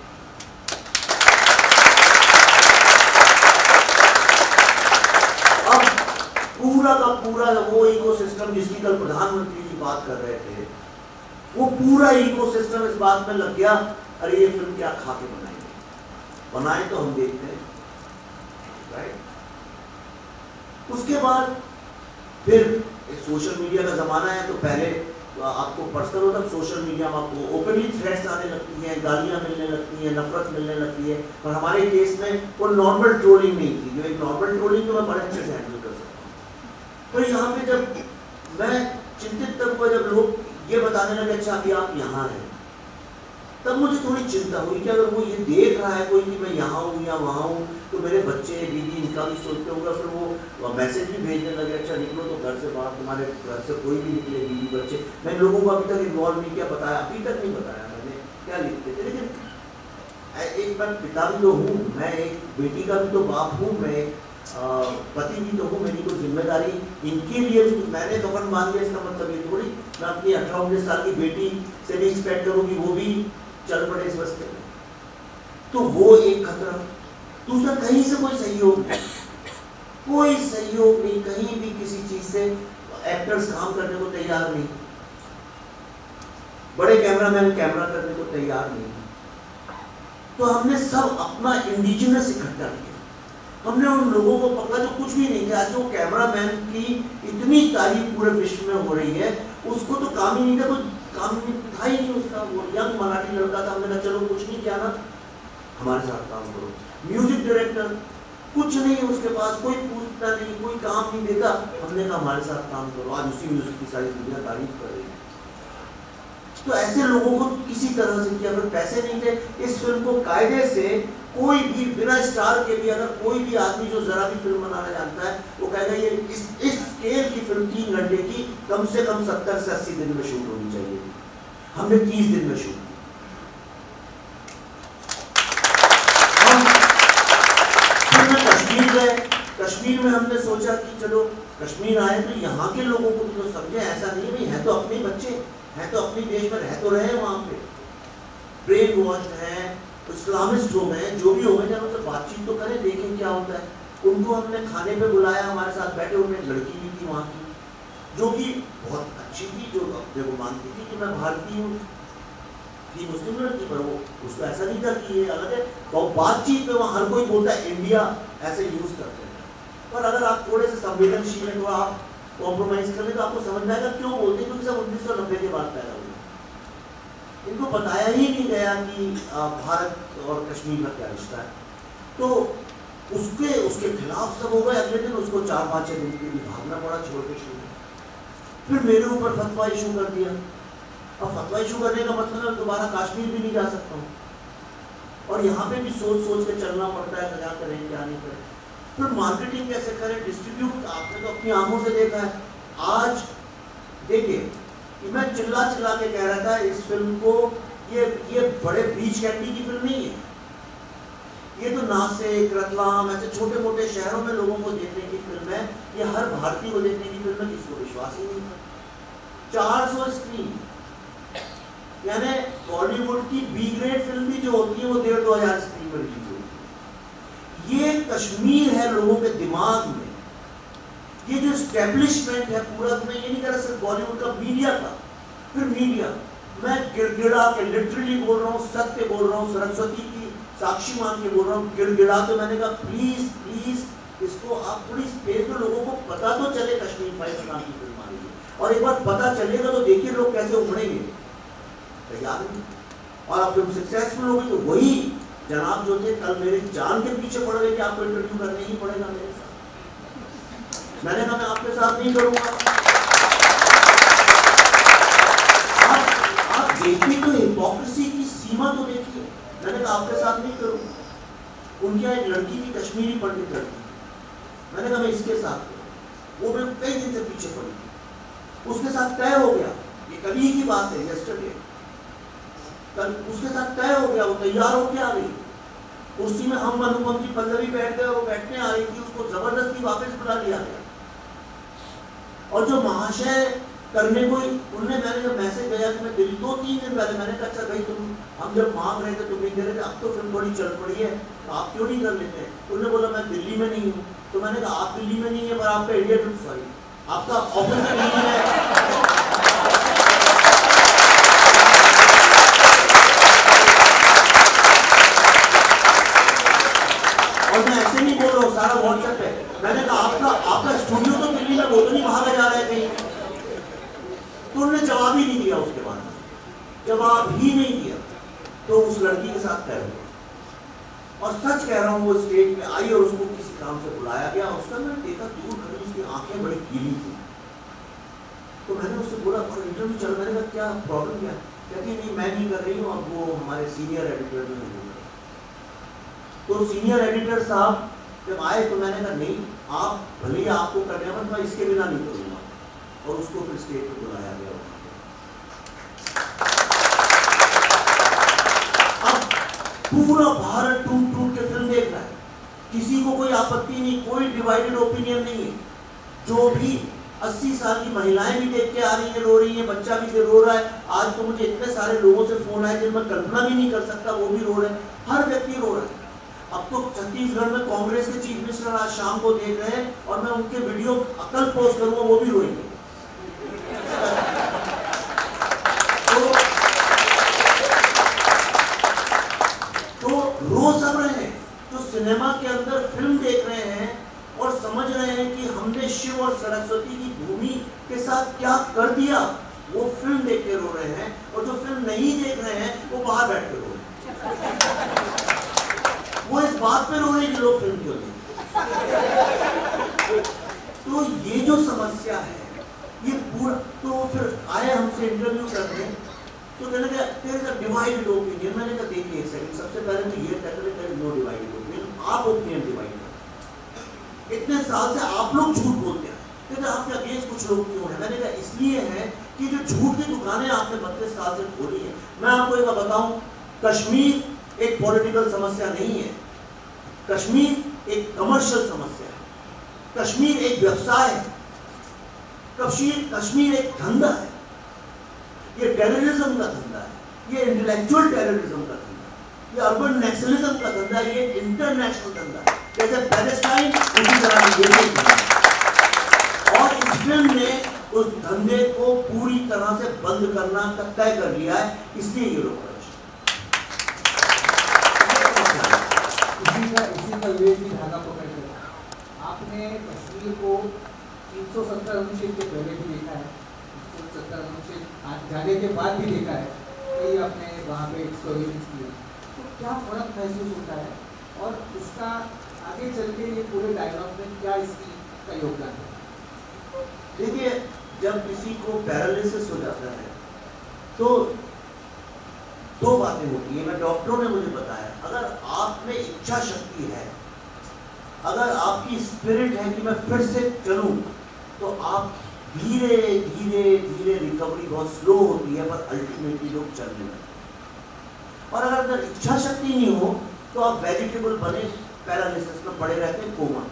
अब पूरा का पूरा वो इकोसिस्टम जिसकी कल प्रधानमंत्री जी बात कर रहे थे, वो पूरा इकोसिस्टम इस बात में लग गया, अरे ये फिल्म क्या खा के बनाएंगे, बनाए तो हम देखते हैं, राइट। उसके बाद फिर सोशल मीडिया का जमाना है, तो पहले आपको पर्सनल होता, सोशल मीडिया में आपको ओपनली थ्रेट्स आने लगती हैं, गालियां मिलने लगती हैं, नफरत मिलने लगती है। और हमारे केस में वो नॉर्मल ट्रोलिंग नहीं थी, जो एक नॉर्मल ट्रोलिंग तो मैं बड़े अच्छे से हैंडल कर सकता हूँ। तो यहाँ पे जब मैं चिंतित तब हुआ जब लोग ये बताने लगे अच्छा अभी आप यहाँ हैं, तब मुझे थोड़ी चिंता हुई कि अगर वो ये देख रहा है कोई कि मैं यहाँ हूँ या वहाँ हूँ, तो मेरे बच्चे बीवी इनका भी सोचते होगा, फिर वो मैसेज भी भेजने लगे, अच्छा निकलो तो घर से बाहर, तुम्हारे घर से कोई भी निकले, बीवी बच्चे। मैं लोगों को अभी तक इन्वॉल्व नहीं किया, बताया अभी तक नहीं बताया मैंने क्या लिखते थे, लेकिन एक मैं पिता भी तो हूँ, मैं एक बेटी का भी तो बाप हूँ, मैं एक पति भी तो हूँ, मेरी कोई जिम्मेदारी इनके लिए भी। मैंने कफन बांध लिया इसका मतलब ये थोड़ी मैं अपनी 18-19 साल की बेटी से भी एक्सपेक्ट करूँ कि वो भी चल पड़े इस रास्ते में, तो वो एक खतरा। दूसरा, कहीं से कोई सहयोग नहीं, कोई सहयोग नहीं, कहीं भी किसी चीज से एक्टर्स काम करने को तैयार नहीं, बड़े कैमरामैन कैमरा करने को तैयार नहीं। तो हमने सब अपना इंडिजिनस इकट्ठा किया, हमने उन लोगों को पकड़ा जो कुछ भी नहीं किया। जो कैमरामैन की इतनी तारीफ पूरे विश्व में हो रही है, उसको तो काम ही नहीं था, कुछ काम था ही नहीं उसका। वो यंग मराठी लड़का था, हमने कहा चलो कुछ नहीं किया ना, हमारे साथ काम करो। म्यूजिक डायरेक्टर कुछ नहीं उसके पास, कोई पूछता नहीं, कोई काम नहीं देता, हमने कहा हमारे साथ काम करो। आज उसी म्यूजिक की सारी दुनिया तारीफ कर रही है। तो ऐसे लोगों को किसी तरह से किया, फिर पैसे नहीं थे। इस फिल्म को कायदे से कोई भी बिना स्टार के भी, अगर कोई भी आदमी जो जरा भी फिल्म बनाना जानता है, वो कहेगा ये इस स्केल की फिल्म 3 घंटे की कम से कम 70 से 80 दिन में शूट होनी चाहिए। हमने 30 दिन में शूट की। हम कश्मीर गए, कश्मीर में हमने सोचा कि चलो कश्मीर आए तो यहाँ के लोगों को भी तो समझे, ऐसा नहीं है है तो अपने बच्चे हैं, तो अपने देश में रह तो रहे वहाँ पे, ब्रेन वॉश्ड हैं, इस्लामिस्ट हो गए, जो भी हो गए, जब उनसे बातचीत तो करें, देखें क्या होता है। उनको हमने खाने पे बुलाया, हमारे साथ बैठे, उनमें एक लड़की भी थी वहाँ की, जो कि बहुत अच्छी थी, जो अपने को मानती थी कि मैं भारतीय हूँ, थी मुस्लिम लड़की, पर वो उसको ऐसा नहीं था कि ये अलग है। तो बातचीत में वहाँ हर कोई बोलता है इंडिया, ऐसे यूज करते हैं। पर अगर आप थोड़े से संवेदनशील हैं, तो आप कॉम्प्रोमाइज कर ले, तो आपको समझ में आएगा क्यों बोलते हैं, क्योंकि सब 1990 के बाद पैदा हुए। इनको बताया ही नहीं गया कि भारत और कश्मीर का क्या रिश्ता है। तो उसके खिलाफ सब हो गए। अगले दिन उसको 4-5 दिन के लिए भागना पड़ा छोड़ के शुरू। फिर मेरे ऊपर फतवा इशू कर दिया। अब फतवा इशू करने का मतलब है दोबारा कश्मीर भी नहीं जा सकता हूँ, और यहाँ पे भी सोच सोच के चलना पड़ता है क्या करें क्या नहीं करें। फिर मार्केटिंग कैसे करें, डिस्ट्रीब्यूट, आपने तो अपनी आंखों से देखा है। आज देखिए मैं चिल्ला चिल्ला के कह रहा था इस फिल्म को, ये बड़े बीच कैंडी की फिल्म नहीं है। ये तो नासिक, रतलाम ऐसे छोटे मोटे शहरों में लोगों को देखने की फिल्म है। ये हर भारतीय को देखने की फिल्म है, किसी को विश्वास ही नहीं था। 400 स्क्रीन, यानी बॉलीवुड की बी ग्रेड फिल्म भी जो होती है वो 1,500 स्क्रीन पर रिलीज होती है। ये कश्मीर है लोगों के दिमाग में। ये जो एस्टेब्लिशमेंट है पूरा, मैं ये नहीं कह रहा सिर्फ बॉलीवुड का, मीडिया का। फिर मीडिया, मैं गिड़गिड़ा के लिटरली बोल रहा हूँ, सत्य बोल रहा हूँ, सरस्वती की साक्षी मान के बोल रहा हूँ, गिड़गिड़ा के मैंने कहा प्लीज प्लीज इसको आप थोड़ी स्पेस दो, लोगों को पता तो चले कश्मीर फाइल्स नाम की फिल्म आ रही है। और एक बार पता चलेगा तो देखिए लोग कैसे उमड़ेंगे, तैयार नहीं। और अब फिल्म सक्सेसफुल होगी तो वही जनाब जो थे कल मेरे जान के पीछे पड़ गए कि आपको इंटरव्यू करना ही पड़ेगा मेरे साथ। मैंने कहा मैं आपके साथ नहीं करूंगा। आप देखिए तो हिपोक्रेसी की सीमा तो देखिए। मैंने कहा आपके साथ नहीं करूंगा। उनके यहाँ एक लड़की थी, कश्मीरी पंडित लड़की, मैंने कहा मैं इसके साथ करूँ। वो मैं कई दिन से पीछे पड़ी थी, उसके साथ तय हो गया। ये कल ही की बात है, यस्टरडे कल उसके साथ तय हो गया। वो तैयार होके आ गई, कुर्सी में हम अनुपम की पल्लवी बैठ गए, वो बैठने आ रही थी, उसको जबरदस्ती वापस बुला लिया गया। और जो महाशय करने को उनने, मैंने जब मैसेज भेजा कि मैं दिल्ली 2-3 दिन पहले, मैंने कहा अच्छा भाई तुम, हम जब मांग रहे थे तुम नहीं दे रहे थे, अब तो फिल्म थोड़ी चल पड़ी है तो आप क्यों नहीं कर लेते। उन्होंने बोला मैं दिल्ली में नहीं हूँ। तो मैंने कहा आप दिल्ली में नहीं है पर आपका इंडिया टू, सॉरी आपका ऑफिस में नहीं है। और मैं ऐसे नहीं बोल रहा हूँ, सारा व्हाट्सएप है। मैंने कहा आपका स्टूडियो तो दिल्ली में, वो तो नहीं भागा जा रहे कहीं। तो उन्होंने जवाब ही नहीं दिया, उसके बाद जवाब ही नहीं दिया। तो उस लड़की के साथ तय हुआ। और सच कह रहा हूँ, वो स्टेज पे आई और उसको किसी काम से बुलाया गया। उसका मैंने देखा दूर खड़ी, उसकी आंखें बड़ी गीली थी। तो मैंने उससे बोला और इंटरव्यू चल, मैंने कहा क्या प्रॉब्लम क्या। कहती नहीं मैं नहीं कर रही हूँ, अब वो हमारे सीनियर एडिटर ने बोला। तो सीनियर एडिटर साहब जब आए तो मैंने कहा नहीं, आप भले ही आपको करने में, मैं इसके बिना नहीं करूँगा। और उसको फिर स्टेज पर बुलाया गया। अब पूरा भारत टूट टूट के फिल्म देख रहा है, किसी को कोई आपत्ति नहीं, कोई डिवाइडेड ओपिनियन नहीं है। जो भी 80 साल की महिलाएं भी देख के आ रही है, रो रही है, बच्चा भी रो रहा है। आज तो मुझे इतने सारे लोगों से फोन आए जिन मैं कल्पना भी नहीं कर सकता, वो भी रो रहे हैं, हर व्यक्ति रो रहा है। अब तो छत्तीसगढ़ में कांग्रेस के चीफ मिनिस्टर आज शाम को देख रहे हैं और मैं उनके वीडियो कल पोस्ट करूंगा, वो भी रोएंगे। तो रो सब रहे हैं जो सिनेमा के अंदर फिल्म देख रहे हैं और समझ रहे हैं कि हमने शिव और सरस्वती की भूमि के साथ क्या कर दिया, वो फिल्म देख के रो रहे हैं। और जो फिल्म नहीं देख रहे हैं वो बाहर बैठ के रो रहे हैं। वो इस बात पे रो रहे हैं कि लोग फिल्म क्यों नहीं। तो ये जो समस्या है ये पूरा, तो फिर आए हमसे इंटरव्यू करने, तो कहने लगे there is a divided opinion. मैंने कहा देखिए एक सेकंड, सबसे पहले तो ये कहते हैं there is no divided opinion, आप ओपिनियन डिवाइड करें। इतने साल से आप लोग झूठ बोलते हैं, कहते आपके अगेंस्ट कुछ लोग क्यों हैं। मैंने कहा इसलिए है कि जो झूठ की दुकानें आपने 32 साल से खोली है। मैं आपको एक बताऊं, कश्मीर एक पॉलिटिकल समस्या नहीं है, कश्मीर एक कमर्शियल समस्या है, कश्मीर एक व्यवसाय है, कश्मीर एक धंधा है। ये टेररिज्म का धंधा है, ये इंटेलेक्चुअल टेररिज्म का धंधा है, ये अर्बन नेशनलिज्म का धंधा है, ये इंटरनेशनल धंधा है। जैसे पैलेस्टाइन उसी तरह ये धंधा है। और इस फिल्म ने उस धंधे को पूरी तरह से बंद करना तय कर लिया है, इसलिए ये लोग इसी का विवेक भी धागा पकड़ के आपने कश्मीर को 370 अनुच्छेद के पहले भी देखा है, 370 अनुच्छेद जाने के बाद भी देखा है, कई आपने वहाँ पे एक्सप्लोरेशन किए, तो क्या फ़र्क महसूस होता है और इसका आगे चल के ये पूरे डायलॉग में क्या इसका योगदान है? देखिए, जब किसी को पैरालिसिस हो जाता है तो दो बातें होती है। मैं डॉक्टरों ने मुझे बताया, अगर आप में इच्छा शक्ति है, अगर आपकी स्पिरिट है कि मैं फिर से चलूं, तो आप धीरे धीरे धीरे, रिकवरी बहुत स्लो होती है पर अल्टीमेटली लोग चलने लगते। और अगर इच्छा शक्ति नहीं हो तो आप वेजिटेबल बने पैरालिसिस में पड़े रहते हैं, कोमा।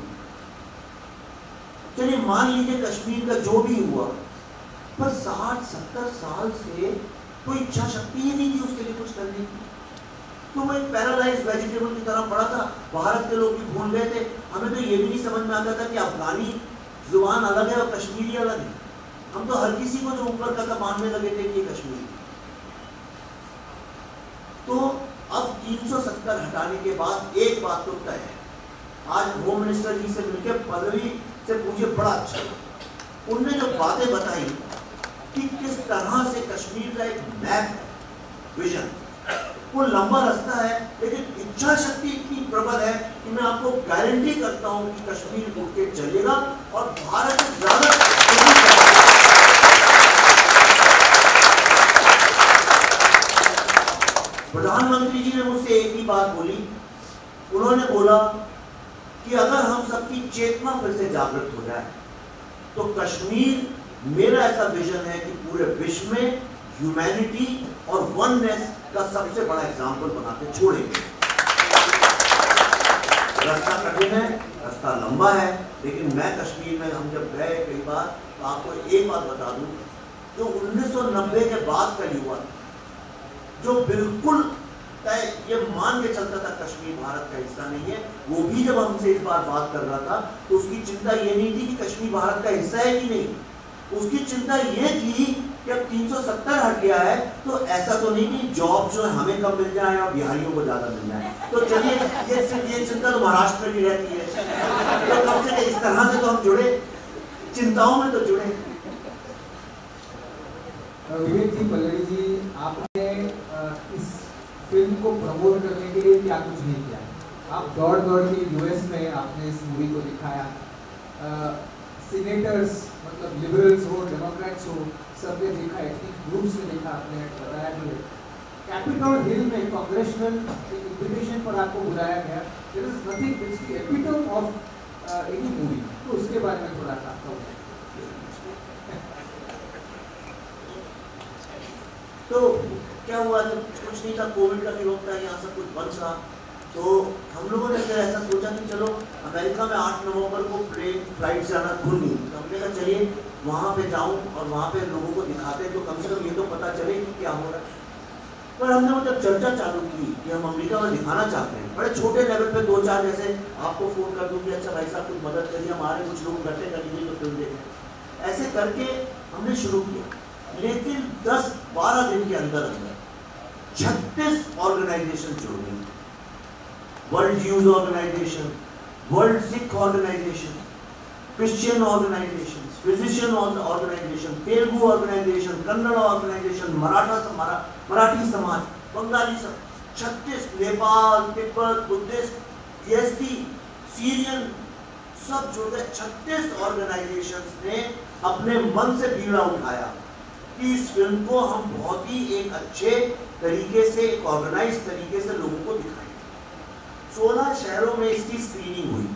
चलिए मान लीजिए कश्मीर का जो भी हुआ, पर 60-70 साल से कोई इच्छा शक्ति ही नहीं थी उसके लिए कुछ करने की, तो वो एक पैरालाइज्ड वेजिटेबल की तरह पड़ा था। भारत के लोग भी भूल गए थे। हमें तो ये भी नहीं समझ में आता था कि अफगानी जुबान अलग है और कश्मीरी अलग है। हम तो हर किसी को जो ऊपर का मानने लगे थे कि कश्मीरी। तो अब 370 हटाने के बाद एक बात तो तय है, आज होम मिनिस्टर जी से मिलकर पल्लवी से पूछे, बड़ा अच्छा, उनने जो बातें बताई कि किस तरह से कश्मीर का एक मैप है, विजन, वो लंबा रास्ता है, लेकिन इच्छा शक्ति इतनी प्रबल है कि मैं आपको गारंटी करता हूं कि कश्मीर उठ के चलेगा और भारत से ज्यादा। प्रधानमंत्री जी ने मुझसे एक ही बात बोली, उन्होंने बोला कि अगर हम सबकी चेतना फिर से जागृत हो जाए तो कश्मीर, मेरा ऐसा विजन है कि पूरे विश्व में ह्यूमैनिटी और वननेस का सबसे बड़ा एग्जाम्पल बनाते छोड़ेंगे। रास्ता कठिन है, रास्ता लंबा है, लेकिन मैं कश्मीर में, हम जब गए कई बार, तो आपको एक बात बता दूं, जो 1990 के बाद का युवा जो बिल्कुल तय ये मान के चलता था कश्मीर भारत का हिस्सा नहीं है, वो भी जब हमसे इस बार बात कर रहा था तो उसकी चिंता ये नहीं थी कि कश्मीर भारत का हिस्सा है कि नहीं, उसकी चिंता ये थी कि अब 370 हट गया है तो ऐसा तो नहीं कि जॉब जो है हमें कम मिल जाए और बिहारियों को ज्यादा मिल जाए। तो चलिए ये चिंता तो महाराष्ट्र में भी रहती है, तो कम से कम इस तरह से तो हम जुड़े, चिंताओं में तो जुड़े। विवेक जी, पल्लवी जी, आपने इस फिल्म को प्रमोट करने के लिए क्या कुछ नहीं किया? आप दौड़ के यूएस में आपने इस मूवी को दिखाया, सीनेटर्स मतलब लिबरल्स हो, डेमोक्रेट्स हो, सबने देखा, एथनिक ग्रुप्स ने देखा, आपने बताया कि कैपिटल हिल में कांग्रेशनल इन्विटेशन पर आपको बुलाया गया। There is nothing, it's the epitome of any movie. तो उसके बारे में थोड़ा सा बताओ। तो क्या हुआ, जब कुछ नहीं था, कोविड का विरोध था, यहाँ सब कुछ बंद था, तो हम लोगों ने फिर ऐसा सोचा कि चलो अमेरिका में 8 नवंबर को प्लेन फ्लाइट जाना खुल गई, तो हमने कहा चलिए वहाँ पे जाऊँ और वहाँ पे लोगों को दिखाते हैं तो कम से कम ये तो पता चले कि क्या हो रहा है। पर हमने वो जब चर्चा चालू की कि हम अमेरिका में दिखाना चाहते हैं, बड़े छोटे लेवल पे 2-4 जैसे आपको फ़ोन कर दूँ कि अच्छा भाई साहब कुछ मदद करिए, हमारे कुछ लोग इकट्ठे कर लीजिए तो फिल्म देखें, ऐसे करके हमने शुरू किया। लेकिन 10-12 दिन के अंदर 36 ऑर्गेनाइजेशन जुड़ गई, world Jews organisation, world Sikh organisation, Christian organisation, physician organisation, Telugu organisation, Kannada organisation, Marathi समाज, बंगाली समाज, 36, Nepal, Tibet, Buddhist, PhD, Syrian, सब जुड़ गए। 36 ऑर्गेनाइजेशंस ने अपने मन से बीड़ा उठाया कि इस फिल्म को हम बहुत ही एक अच्छे तरीके से, एक ऑर्गेनाइज तरीके से लोगों को दिखाएं। 16 शहरों में इसकी स्क्रीनिंग हुई।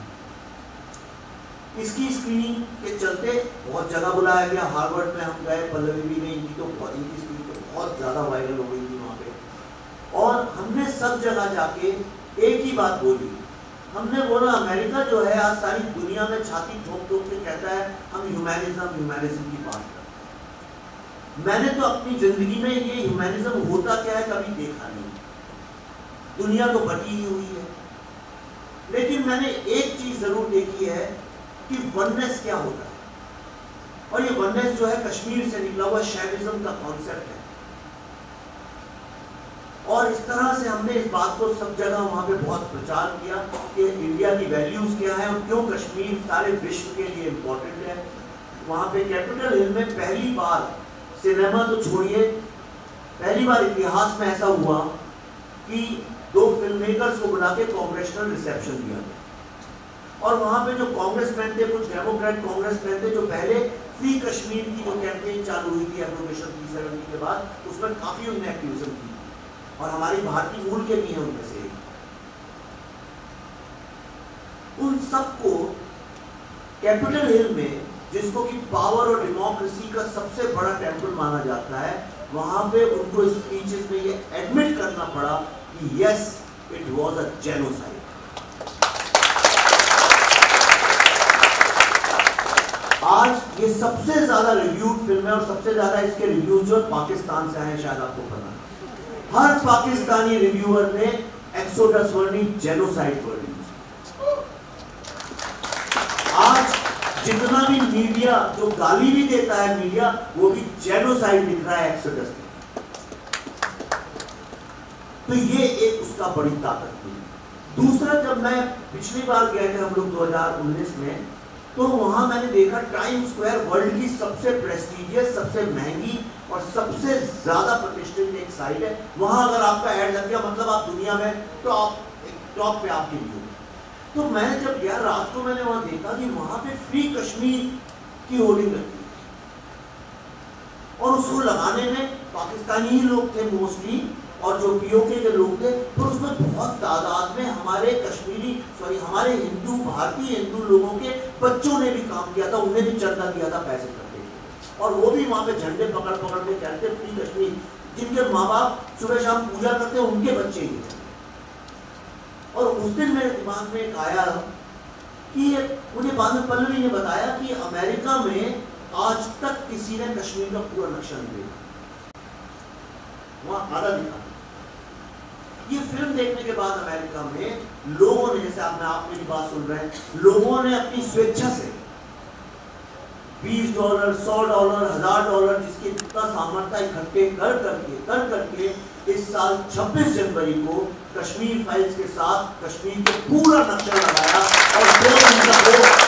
इसकी स्क्रीनिंग के चलते बहुत जगह बुलाया गया। हार्वर्ड में हम गए, पल्लवी भी ने, इनकी स्क्रीनिंग तो बहुत ज़्यादा वायरल हो गई थी वहाँ पे। और हमने सब जगह जाके एक ही बात बोली, हमने बोला अमेरिका जो है आज सारी दुनिया में छाती ठोक के कहता है हम ह्यूमैनिज्म की बात करते हैं। मैंने तो अपनी जिंदगी में ये ह्यूमैनिज्म होता क्या है कभी देखा नहीं। दुनिया तो बटी ही हुई है, लेकिन मैंने एक चीज जरूर देखी है कि वननेस क्या होता है। और ये वननेस जो है कश्मीर से निकला हुआ शैविज्म का कॉन्सेप्ट है। और इस तरह से हमने इस बात को सब जगह वहां पे बहुत प्रचार किया कि इंडिया की वैल्यूज क्या है और क्यों कश्मीर सारे विश्व के लिए इम्पोर्टेंट है। वहां पे कैपिटल हिल में पहली बार सिनेमा तो छोड़िए, पहली बार इतिहास में ऐसा हुआ कि 2 फिल्म मेकर्स को बुला के कांग्रेचुलर रिसेप्शन दिया गया। और वहां पे जो कांग्रेसमैन थे, कुछ डेमोक्रेट कांग्रेसमैन थे, जो पहले फ्री कश्मीर की जो कैंपेन चालू हुई थी एब्रोगेशन 370 के बाद, उसमें काफी उन्होंने एक्टिविज्म की और हमारी भारतीय मूल के भी हैं उनमें से। उन सबको कैपिटल हिल में, जिसको कि पावर और डेमोक्रेसी का सबसे बड़ा टेंपल माना जाता है, वहां पे उनको स्पीचेस में ये एडमिट करना पड़ा कि yes it was a genocide. आज ये सबसे ज्यादा रिव्यूड फिल्म है और सबसे ज्यादा इसके रिव्यूज जो पाकिस्तान से आए, शायद आपको पता है। हर पाकिस्तानी रिव्यूअर ने एक्सोडस वर्ड नहीं, जेनोसाइड वर्ड यूज। आज जितना भी मीडिया जो गाली भी देता है मीडिया, वो भी जेनोसाइड लिख रहा है एक्सोडस में। तो ये एक उसका बड़ी ताकत थी। दूसरा, जब मैं पिछली बार गए थे हम लोग 2019 में, तो वहां मैंने देखा टाइम स्क्वायर वर्ल्ड की सबसे प्रेस्टीजियस, सबसे महंगी और सबसे ज्यादा प्रतिष्ठित एक साइट है। वहां अगर आपका ऐड लग गया, मतलब आप दुनिया में टॉप पे आपकी व्यू। तो मैं जब गया रात को, मैंने वहां देखा कि वहां पे फ्री कश्मीर की होर्डिंग लगी और उसको लगाने में पाकिस्तानी ही लोग थे मोस्टली और जो पीओके के लोग थे, तो उसमें बहुत तादाद में हमारे हमारे हिंदू, भारतीय हिंदू लोगों के बच्चों ने भी काम किया था, उन्हें भी चंदा दिया था पैसे करने के, और वो भी वहां पे झंडे पकड़ पकड़ के चलते फ्री कश्मीर। जिनके माँ बाप सुबह शाम पूजा करते हैं, उनके बच्चे ही थे। और उस दिन मेरे दिमाग में एक आया कि मुझे बाद में पल्लवी ने बताया कि अमेरिका में आज तक किसी ने कश्मीर का पूरा नक्शा नहीं देखा, वहां आधा दिखा। ये फिल्म देखने के बाद अमेरिका में लोगों ने, जैसे आप मेरी बात सुन रहे हैं, लोगों ने अपनी स्वेच्छा से $20, $100, $1000 जिसकी जितना सामर्थ्य इकट्ठे कर करके इस साल 26 जनवरी को कश्मीर फाइल्स के साथ कश्मीर को पूरा नक्शा लगाया और 2 दिन तक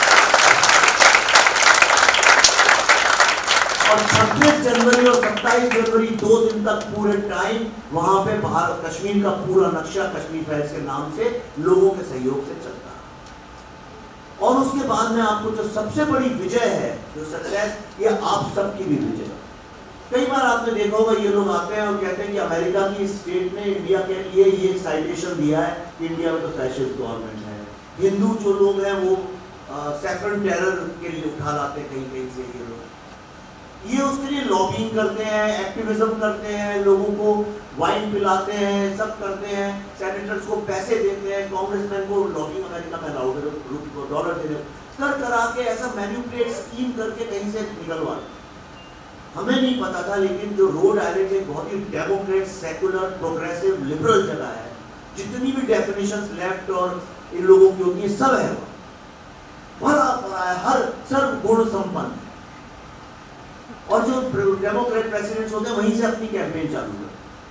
और 26 जनवरी और 27 जनवरी 2 दिन तक पूरे टाइम वहां पे भारत कश्मीर का पूरा नक्शा कश्मीर फाइल्स के नाम से लोगों के सहयोग से चलता है। और उसके बाद में आपको जो सबसे बड़ी विजय है, जो सक्सेस, ये आप सबकी भी विजय है। कई बार आपने देखा होगा ये लोग आते हैं और कहते हैं कि अमेरिका की स्टेट ने इंडिया के लिए ये साइटेशन दिया है, इंडिया में तो फैशिस्ट गवर्नमेंट है। हिंदू जो लोग हैं वो सैफरन टेरर के लिए उठा लाते हैं कहीं से ये लोग। ये उसके लिए लॉबिंग करते हैं, एक्टिविज्म करते हैं, लोगों को वाइन पिलाते हैं, सब करते हैं, सेनेटर्स को पैसे देते हैं, कांग्रेसमैन को लॉबिंग अमेरिका में अलाउड है, डॉलर दे करा के ऐसा मैन्युपुलेट स्कीम करके कहीं से निकलवा। हमें नहीं पता था, लेकिन जो रोड आइलैंड एक बहुत ही डेमोक्रेट, सेकुलर, प्रोग्रेसिव, लिबरल जगह है, जितनी भी डेफिनेशंस लेफ्ट और इन लोगों की होती है सब है, भरा पड़ा है, हर सर्व गुण संपन्न। और जो डेमोक्रेट प्रेसिडेंट्स होते हैं वहीं से अपनी कैंपेन चालू करते।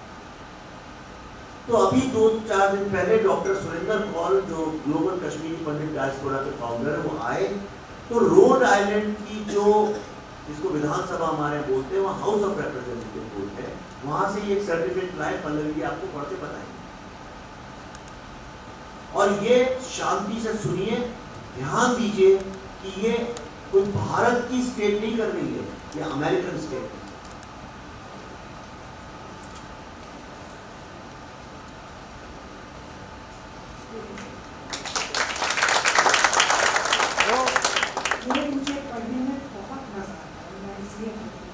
तो अभी 2-4 दिन पहले डॉक्टर सुरेंद्र कौल, जो ग्लोबल कश्मीरी पंडित डायस्पोरा के फाउंडर है, वो आए। तो रोड आइलैंड की जो, जिसको विधानसभा हमारे बोलते हैं, वहाँ हाउस ऑफ रिप्रेजेंटेटिव बोलते हैं, वहां से एक सर्टिफिकेट लाए, पल्लवी आपको पढ़ के बताएंगे। और ये शांति से सुनिए, ध्यान दीजिए कि ये कोई भारत की स्टेट नहीं कर रही है, ये अमेरिकन स्टेट है। मुझे पढ़ने में बहुत मजा आता है, मैं इसलिए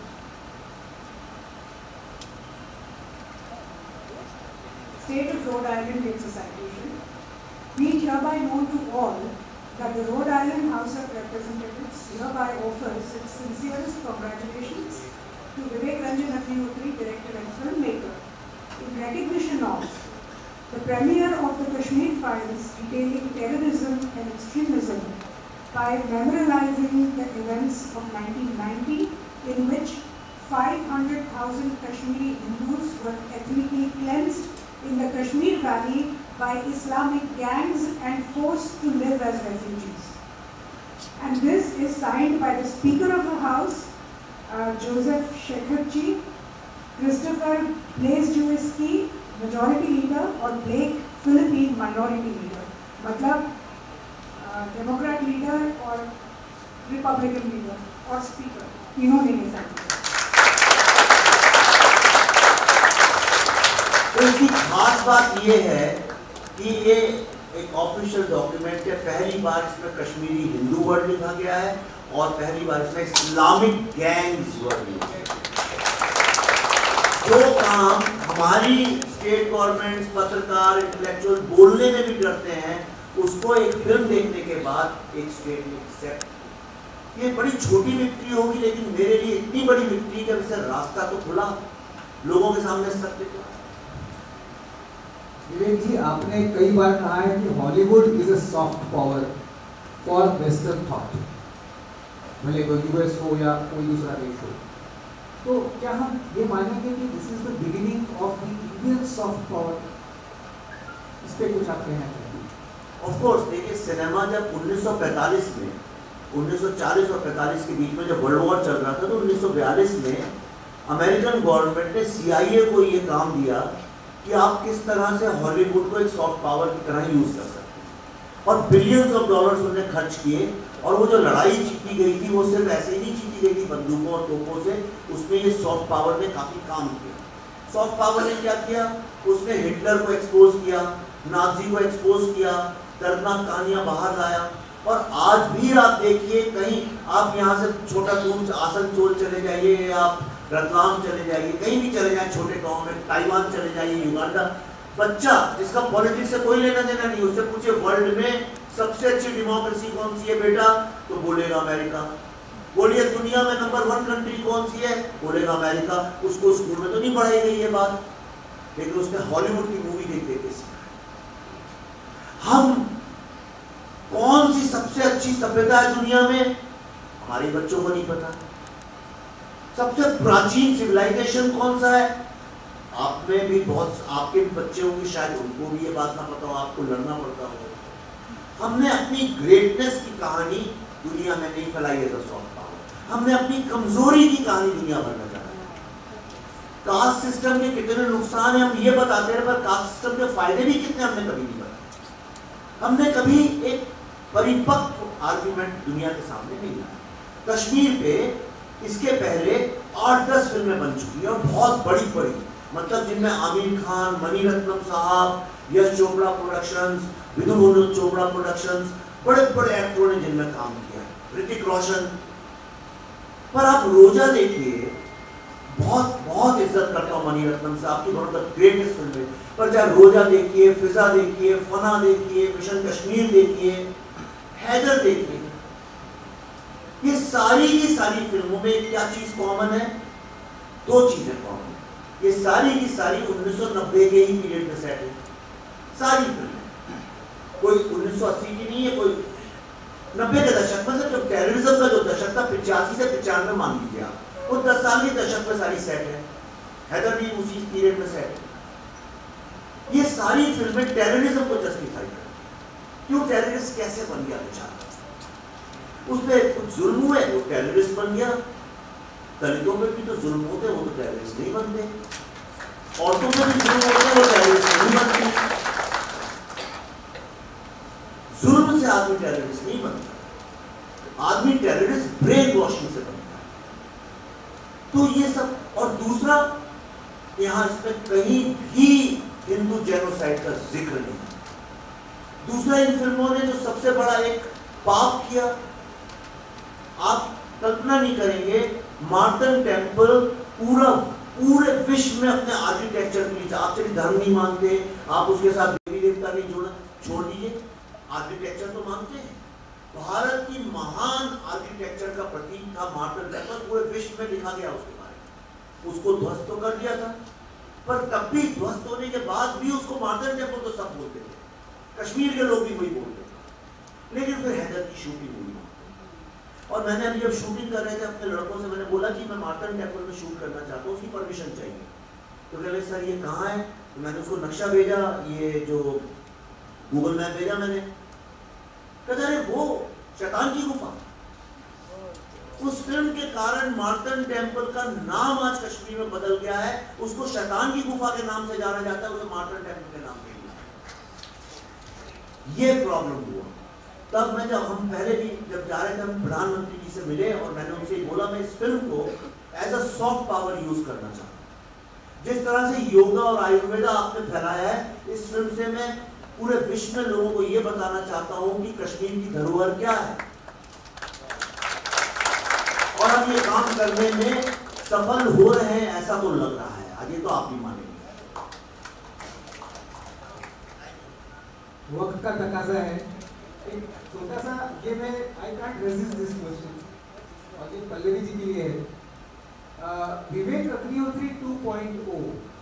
State of Rhode Island takes a citation. Be it hereby known to all that the Rhode Island House of Representatives hereby offers its sincerest congratulations to Vivek Ranjan Agnihotri, director and filmmaker, in recognition of the premiere of the Kashmir Files detailing terrorism and extremism by memorializing the events of 1990, in which 500,000 Kashmiri Hindus were ethnically cleansed in the Kashmir Valley by Islamic gangs and forced to live as refugees. And this is signed by the Speaker of the House, Joseph Shekhardji, Christopher प्लेस Jewish की majority leader और black Filipino minority leader, मतलब Democrat leader और Republican leader और speaker, तीनों ने ये sign किया। तो इसकी खास बात ये है कि ये एक ऑफिशियल डॉक्यूमेंट है। पहली बार इसमें कश्मीरी हिंदू वर्ड लिखा गया है और पहली बार इसमें इस्लामिक गैंग्स वर्ड लिखा गया है। जो काम हमारी स्टेट गवर्नमेंट, पत्रकार, इंटेलेक्चुअल बोलने में भी करते हैं, उसको एक फिल्म देखने के बाद एक स्टेट ने एक्सेप्ट। ये बड़ी छोटी विक्ट्री होगी, लेकिन मेरे लिए इतनी बड़ी विक्ट्री कि इससे रास्ता तो खुला, लोगों के सामने सत्य को। विवेक जी, आपने कई बार कहा है कि Hollywood is a soft power for western thought, भले कोई यूएस हो या कोई दूसरा देश हो। तो क्या हम ये मानेंगे कि this is the beginning of the Indian soft power? इस पे कुछ आप कहना चाहिए? ऑफ कोर्स, देखिए सिनेमा जब 1945 में, 1940 और 45 के बीच में जब वर्ल्ड वॉर चल रहा था, तो 1942 में अमेरिकन गवर्नमेंट ने CIA को ये काम दिया कि आप किस तरह से हॉलीवुड को एक सॉफ्ट पावर की तरह यूज कर सकते हैं, और बिलियंस ऑफ डॉलर्स उन्होंने खर्च किए। और वो जो लड़ाई जीती गई थी, वो सिर्फ ऐसे ही नहीं जीती गई थी बंदूकों और तोपों से, उसमें ये सॉफ्ट पावर ने काफी काम किया। सॉफ्ट पावर ने क्या किया? उसने हिटलर को एक्सपोज किया, नाजी को एक्सपोज किया, दर्दनाक कहानियां बाहर लाया। और आज भी आप देखिए, कहीं आप यहाँ से छोटा दूर आसनसोल चले जाइए, आप रतलाम चले जाइए, कहीं भी चले जाए छोटे गांव में, ताइवान चले जाइए, युगांडा, बच्चा जिसका पॉलिटिक्स से कोई लेना देना नहीं, उससे पूछे वर्ल्ड में सबसे अच्छी डेमोक्रेसी कौन सी है बेटा, तो बोलेगा अमेरिका। बोलिए दुनिया में नंबर 1 कंट्री कौन सी है, बोलेगा अमेरिका। उसको स्कूल में तो नहीं पढ़ाई गई ये बात, लेकिन उसने हॉलीवुड की मूवी देख देख के सीखा। हम कौन सी सबसे अच्छी सभ्यता है दुनिया में, हमारे बच्चों को नहीं पता। सबसे प्राचीन सिविलाइजेशन कौन सा है, आप में भी बहुत, आपके बच्चे होंगे शायद, उनको भी ये बात ना पता हो, आपको लड़ना पड़ता हो। हमने अपनी ग्रेटनेस की कहानी दुनिया में नहीं फैलाई एज अ सॉफ्ट पावर, हमने अपनी कमजोरी की कहानी दुनिया भर में फैलाई। कास्ट सिस्टम के कितने नुकसान है हम ये बताते रहे, पर कास्ट सिस्टम के फायदे भी कितने हमने कभी नहीं बताए। हमने कभी एक परिपक्व आर्गुमेंट दुनिया के सामने नहीं लाया। कश्मीर पे इसके पहले 8-10 फिल्में बन चुकी हैं, और बहुत बड़ी बड़ी, मतलब जिनमें आमिर खान, मणिरत्नम साहब, यश चोपड़ा प्रोडक्शंस, विधु चोपड़ा प्रोडक्शंस, बड़े बड़े एक्टरों ने जिनमें काम किया, ऋतिक रोशन। पर आप रोजा देखिए, बहुत बहुत इज्जत करता हूँ मणिरत्नम साहब की, one of the greatest film. पर चाहे रोजा देखिए, फिजा देखिए, फना देखिए, मिशन कश्मीर देखिए, हैदर देखिए, ये सारी की सारी फिल्मों में क्या चीज कॉमन है? 2 चीजें कॉमन है। ये सारी की सारी 1990 के ही पीरियड में सेट है, सारी फिल्में। कोई 1980 की नहीं है, कोई 90 के दशक में, जो टेररिज्म का जो दशक था 85 से 95 मान लीजिए आप, वो 10 साल के दशक में सारी सेट है। हैदर भी उसी पीरियड में सेट है। ये सारी फिल्में टेररिज्म को जस्टिफाई करती। क्यों? टेररिस्ट कैसे बन गया बेचारा, उसमें कुछ जुल्म हुए, वो टेररिस्ट बन गया। दलितों पे भी तो जुल्म होते, वो तो टेररिस्ट नहीं बनते। औरतों पे भी जुल्म होते, वो टेररिस्ट नहीं बनती। जुल्म से आदमी टेररिस्ट नहीं बनता, आदमी टेररिस्ट ब्रेन वॉशिंग से बनता है। तो ये सब, और दूसरा, यहाँ इसमें कहीं भी हिंदू जेनोसाइड का जिक्र नहीं। दूसरा, इन फिल्मों ने जो सबसे बड़ा एक पाप किया, आप कल्पना नहीं करेंगे, मार्टन टेम्पल पूरे विश्व में अपने आर्किटेक्चर के लिए, आप चलिए धर्म नहीं मानते, आप उसके साथ देवी देवता नहीं जोड़ना, छोड़ दीजिए, आर्किटेक्चर तो मानते हैं। भारत की महान आर्किटेक्चर का प्रतीक था मार्टन टेम्पल, पूरे विश्व में लिखा गया उसके बारे में। उसको ध्वस्त तो कर दिया था, पर तब भी ध्वस्त होने के बाद भी उसको मार्टन टेम्पल तो सब बोलते थे, कश्मीर के लोग भी वही बोलते थे। लेकिन फिर हैदर की शूटिंग हुई, और मैंने अभी जब शूटिंग कर रहे थे अपने लड़कों से, मैंने बोला कि मैं मार्टन टेम्पल में शूट करना चाहता हूँ, उसकी परमिशन चाहिए। तो कह रहे सर ये कहाँ है? तो मैंने उसको नक्शा भेजा, ये जो गूगल मैप भेजा मैंने, कहते अरे वो शैतान की गुफा। उस फिल्म के कारण मार्टन टेम्पल का नाम आज कश्मीर में बदल गया है। उसको शैतान की गुफा के नाम से जाना जाता है, उसे मार्टन टेम्पल के नाम से ये प्रॉब्लम हुआ। तब मैं हम पहले भी जब जा रहे थे, हम प्रधानमंत्री जी से मिले और मैंने उनसे बोला मैं इस फिल्म को as a soft power use करना चाहता हूँ। जिस तरह से योगा और आयुर्वेदा आपने फैलाया है, इस फिल्म से मैं पूरे विश्व में लोगों को यह बताना चाहता हूं कि कश्मीर की धरोहर क्या है और हम ये काम करने में सफल हो रहे हैं, ऐसा तो लग रहा है। आज ये तो आप भी मानेंगे। वक्त का तकाजा है। एक छोटा सा ये मैं I can't resist this question और ये पल्लवी जी के लिए है। विवेक अग्निहोत्री 2.0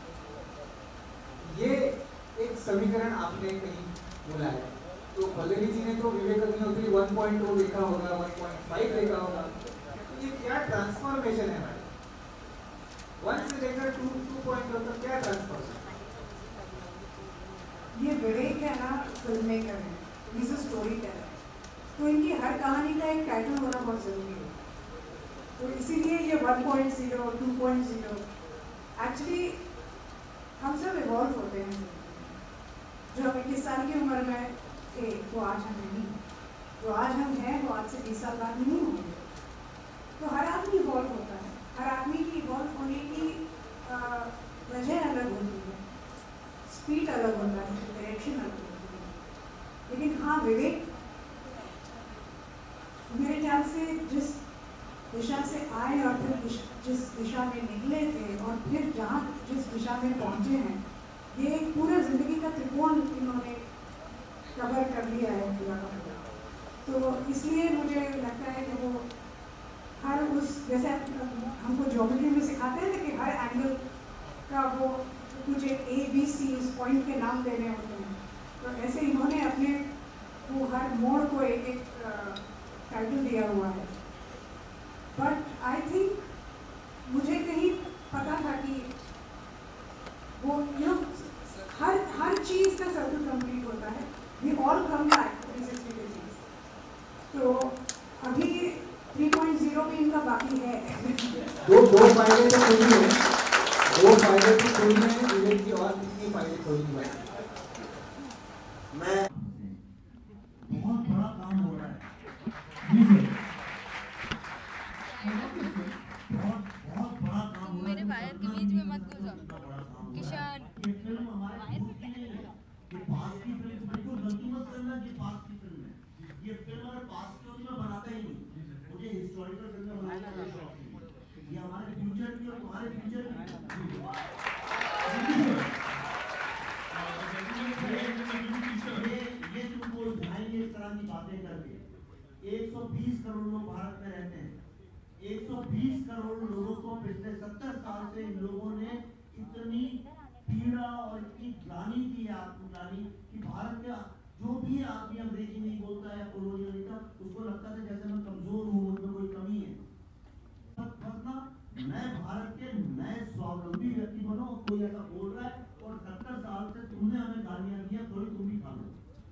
ये एक समीकरण आपने कहीं बोला है, तो पल्लवी जी ने तो विवेक अग्निहोत्री 1.0 देखा होगा, 1.5 देखा होगा। तो ये क्या ट्रांसफॉर्मेशन है हमारी 1 से लेकर 2.0 तक, क्या ट्रांसफॉर्मेशन? ये विवेक है ना, फिल्म मेकर है, इज अ स्टोरी टेलर, तो इनकी हर कहानी का एक टाइटल होना बहुत जरूरी है। तो इसीलिए ये 1.0 2.0 एक्चुअली हम सब इवॉल्व होते हैं। जो हम 21 साल की उम्र में थे वो आज हम नहीं, जो आज हम हैं वो आज से 20 साल बाद नहीं होंगे। तो हर आदमी इवॉल्व होता है, हर आदमी की इवॉल्व होने की वजह अलग होती है, स्पीड अलग होता है, डायरेक्शन अलग होती है। लेकिन हाँ, विवेक मेरे ख्याल से जिस दिशा से आए और फिर जिस दिशा में निकले थे और फिर जहाँ जिस दिशा में पहुँचे हैं, ये एक पूरा जिंदगी का त्रिकोण इन्होंने कवर कर लिया है पूरा का पूरा। तो इसलिए मुझे लगता है कि वो हर उस, जैसे हमको ज्योमेट्री में सिखाते हैं ना कि हर एंगल का वो कुछ एक ABC उस पॉइंट के नाम देने होते हैं, तो ऐसे इन्होंने अपने वो हर मोड़ को एक एक टाइटल दिया हुआ है। बट आई थिंक मुझे कहीं पता था कि वो हर चीज़ का सर्कल कंप्लीट होता है। We all come back 360 degrees. तो अभी 3.0 भी इनका बाकी है। दो फायदे तो खोली है, दो फायदे तो खोली है, विवेक जी और कितने फायदे खोली है? मैं बहुत बड़ा काम हो रहा है, बहुत बड़ा काम हो रहा है। मेरे वायर के बीच में मत घुसो किशन। ये फिल्म हमारे खुद की नहीं है, ये पास की फिल्म, बिल्कुल गलती मत करना, ये पास की फिल्म है। ये फिल्म अगर पास की होती मैं बनाता ही नहीं, मुझे हिस्टोरिकल फिल्में बनाने का शौक नहीं। ये हमारे फ्यूचर की और तुम्हारे फ्यूचर की ये तुमको उठाएंगे इस तरह की बातें करके। 120 करोड़ लोग भारत में रहते हैं, 120 करोड़ लोगों को पिछले 70 साल से इन लोगों ने इतनी पीड़ा और इतनी ग्लानि दी है, आत्मग्लानि, कि भारत का जो भी आदमी अंग्रेजी नहीं बोलता है, कोलोनियल नहीं था, उसको लगता था जैसे मैं कमजोर हूँ, उनमें कोई कमी है। नए भारत के नए स्वावलंबी व्यक्ति बनो। कोई ऐसा बोल रहा है और 70 साल से तुमने हमें गालियां दी, थोड़ी तुम भी खा लो।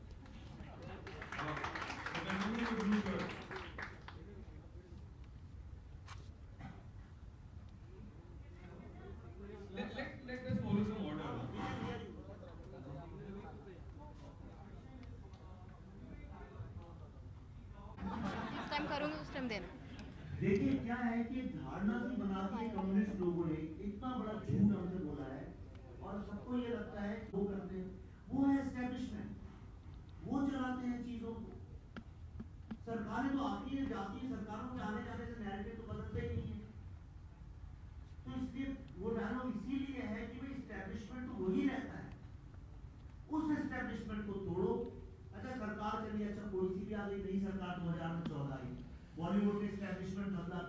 Let us follow some order. जिस टाइम करूँगी उस टाइम देना। देखिए क्या है कि धारणा सी बना दी कम्युनिस्ट लोगों ने, इतना बड़ा झूठ हमसे बोला है और सबको ये लगता है वो करते हैं, वो है एस्टेब्लिशमेंट, वो चलाते हैं चीजों को। सरकारें तो आती है जाती है, सरकारों के आने जाने से नैरेटिव तो बदलते ही नहीं है। तो इसलिए वो डायलॉग इसीलिए है कि भाई एस्टेब्लिशमेंट तो वही रहता है, उस एस्टेब्लिशमेंट को तोड़ो। अच्छा सरकार चली, अच्छा कोई सी भी आ गई नई सरकार 2014 आई, बॉलीवुड के एस्टेब्लिशमेंट बदला।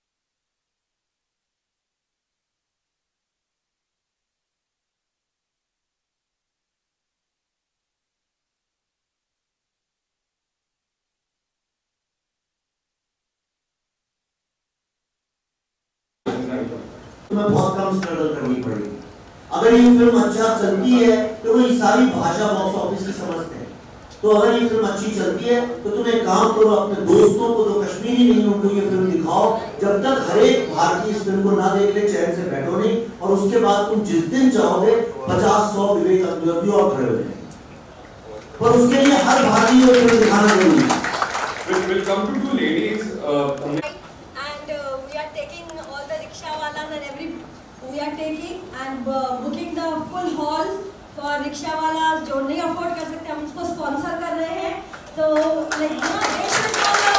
तुम्हें बहुत कम स्ट्रगल करनी पड़ेगी। अगर ये फिल्म अच्छा चलती है तो वो सारी भाषा बॉक्स ऑफिस की समझते हैं, तो अगर ये फिल्म अच्छी चलती है तो तुम एक काम करो, अपने दोस्तों को जो कश्मीरी नहीं उनको ये फिल्म दिखाओ। जब तक हर एक भारतीय इस फिल्म को ना देख ले चैन से बैठो नहीं, और उसके बाद तुम जिस दिन चाहोगे 50-100 विवेक अद्वैती और खड़े हो जाएंगे, पर उसके लिए हर भारतीय को फिल्म दिखाना जरूरी है। We'll come to two ladies. And we are taking all the rickshaw walas and we are taking and booking the full halls for rickshaw walas जो नहीं afford कर सकते, हम उसको sponsor कर रहे हैं। तो like they should follow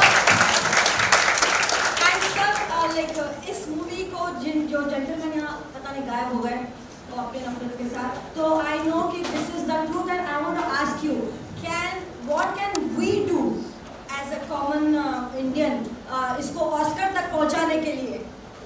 and सब like इस मूवी को जो gentleman यहाँ पता नहीं गायब हो गए वो अपने नंबर के साथ, तो I know कि this is the truth and I want to ask you, what can we do as a common Indian इसको ऑस्कर तक पहुंचाने के लिए?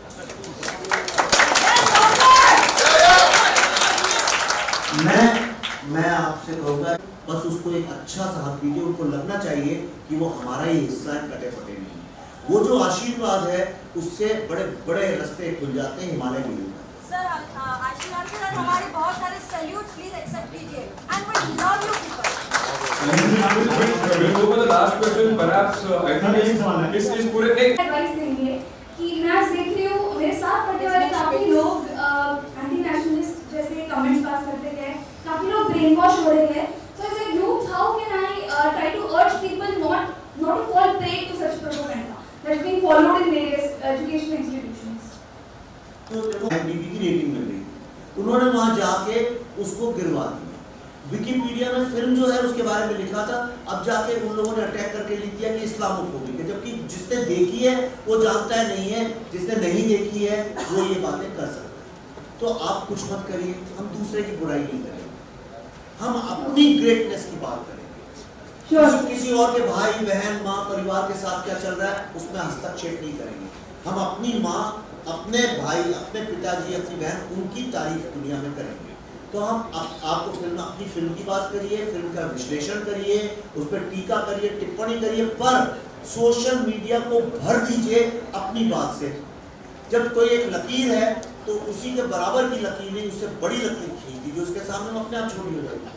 मैं आपसे कहूँगा बस उसको एक अच्छा सा हाथ दीजिए, उनको लगना चाहिए कि वो हमारा ही हिस्सा है, कटे फटे नहीं। वो जो आशीर्वाद है उससे बड़े बड़े रास्ते खुल जाते हैं, हिमालय भी। सर आशीर्वाद के साथ हमारे बहुत सारे सैल्यूट प्लीज एक्सेप्ट कीजिए and we love you people. We'll go for the last question. Perhaps I think इस पूरे एडवाइस देंगे कि मैं देख रही हूँ मेरे साथ पढ़ने वाले काफी लोग एंटी नेशनलिस्ट जैसे कमेंट्स पास करते हैं, काफी लोग ब्रेन वॉश हो रहे हैं। So as a youth, how can I try to urge people not to fall prey to such propaganda that's being followed in various educational institutions? तो देखो IMDb की रेटिंग मिल रही, उन्होंने वहाँ जाके उसको गिरवा दिया। विकिपीडिया में फिल्म जो है उसके बारे में लिखा था, अब जाके उन लोगों ने अटैक करके लिख दिया कि इस्लामोफोबिक है, जबकि जिसने देखी है वो जानता है नहीं है, जिसने नहीं देखी है वो ये बातें कर सकता है। तो आप कुछ मत करिए, हम दूसरे की बुराई नहीं करेंगे, हम अपनी ग्रेटनेस की बात करेंगे। किसी और के भाई बहन माँ परिवार के साथ क्या चल रहा है उसमें हस्तक्षेप नहीं करेंगे। हम अपनी माँ, अपने भाई, अपने पिताजी, अपनी बहन, उनकी तारीफ दुनिया में करेंगे। तो हम आपको अपनी फिल्म की बात करिए, फिल्म का विश्लेषण करिए, उस पर टीका करिए, टिप्पणी करिए, पर सोशल मीडिया को भर दीजिए अपनी बात से। जब कोई एक लकीर है तो उसी के बराबर की लकीर नहीं, उससे बड़ी लकीर खींच दीजिए, उसके सामने हम अपने आप छोड़ी हो जाएगी।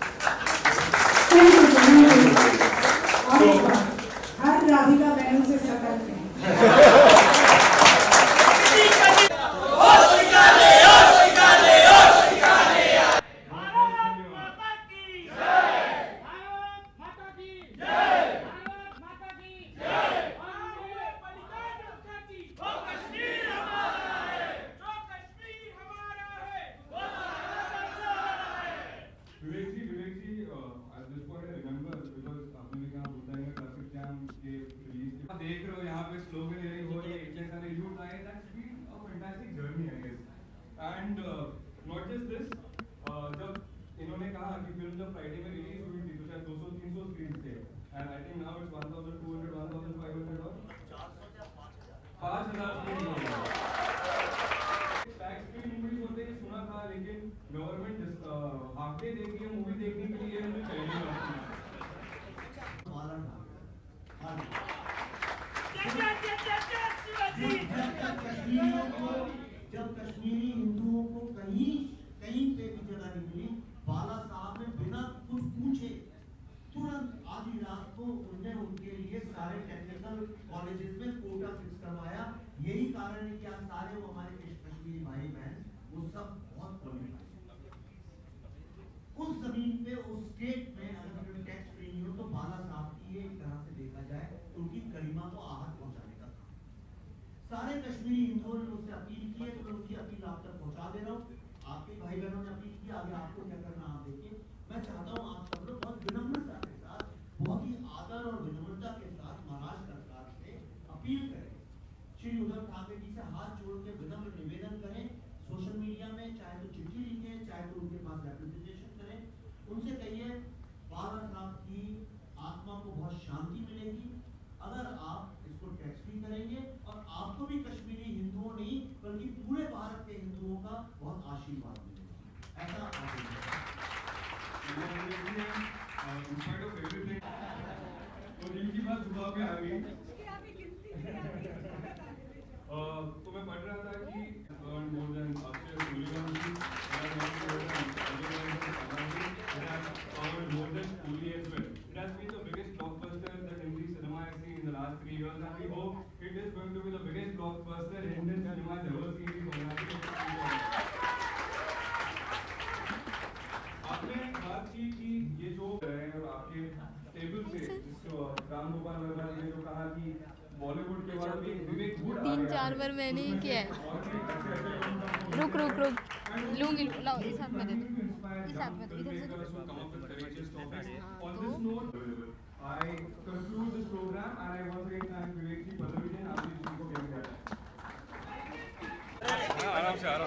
हर राधिका बहन से सतर्क है। देख रहे हो यहाँ पे स्लोगन यही हो रही है, इतने सारे यूथ आए, that's been a fantastic journey I guess. And not just this, जब इन्होंने कहा कि फिल्म जब फ्राइडे में रिलीज हुई थी तो शायद 200-300 स्क्रीन थे, and I think now it's 1200, 1500 और 5000 स्क्रीन हो गए। टैक्स फ्री मूवीज होते ही सुना था, लेकिन गवर्नमेंट हाफ डे देख रही है मूवी देखने के लिए, मुझे चाहिए नहीं। जब कश्मीरी हिंदुओं को कहीं पे भी जगह नहीं मिली, बाला साहब ने बिना कुछ पूछे तुरंत आधी रात को उन्होंने उनके लिए सारे टेक्निकल कॉलेजेस में कोटा फिक्स करवाया। यही कारण है कि आज सारे वो हमारे कश्मीरी भाई बहन वो सब बहुत क्वालिफाइड उस जमीन पे, उस स्टेट में अगर टैक्स फ्री नहीं हो तो बाला साहब की एक तरह से देखा जाए उनकी गरिमा को आहत पहुंचाने का काम सारे कश्मीरी हिंदुओं ने मुझसे अपील की है, तो मैं उनकी अपील आप तक पहुंचा दे रहा हूँ। आपके भाई बहनों ने अपील की, आगे आपको क्या करना आप देखिए। मैं चाहता हूँ आप सब लोग बहुत विनम्रता के साथ, बहुत ही आदर और विनम्रता के साथ महाराष्ट्र सरकार से अपील करें, श्री उद्धव ठाकरे जी से हाथ जोड़ के विनम्र निवेदन करें, सोशल मीडिया में चाहे तो चिट्ठी लिखें, चाहे तो उनके पास रिप्रेजेंटेशन करें, उनसे कहिए बाला साहब की आत्मा को बहुत शांति मिलेगी अगर आप इसको टैक्स फ्री करेंगे, और आपको भी कश्मीरी हिंदुओं नहीं बल्कि पूरे भारत के हिंदुओं का बहुत आशीर्वाद मिलेगा। ऐसा तो दिल की बात जुबान पे आ गई। तो मैं पढ़ रहा था कि more than Akshay Suleimani, more than Puri as well. It has been years, and we hope it is going to be the biggest blockbuster Indian cinema has ever seen in Bangladesh. आपने बात की कि ये जो रहे और आपके table से राम गोपाल वर्मा जी ने जो कहा कि बॉलीवुड के बाद भी विवेक गुड 3-4 बार मैंने ही किया है। रुक लूंगी, लाओ इस हाथ में दे दो, इस हाथ में दो, इधर से I conclude this program and I once again thank Vivek ji, Pallavi ji and Aarti ji for giving that. आराम से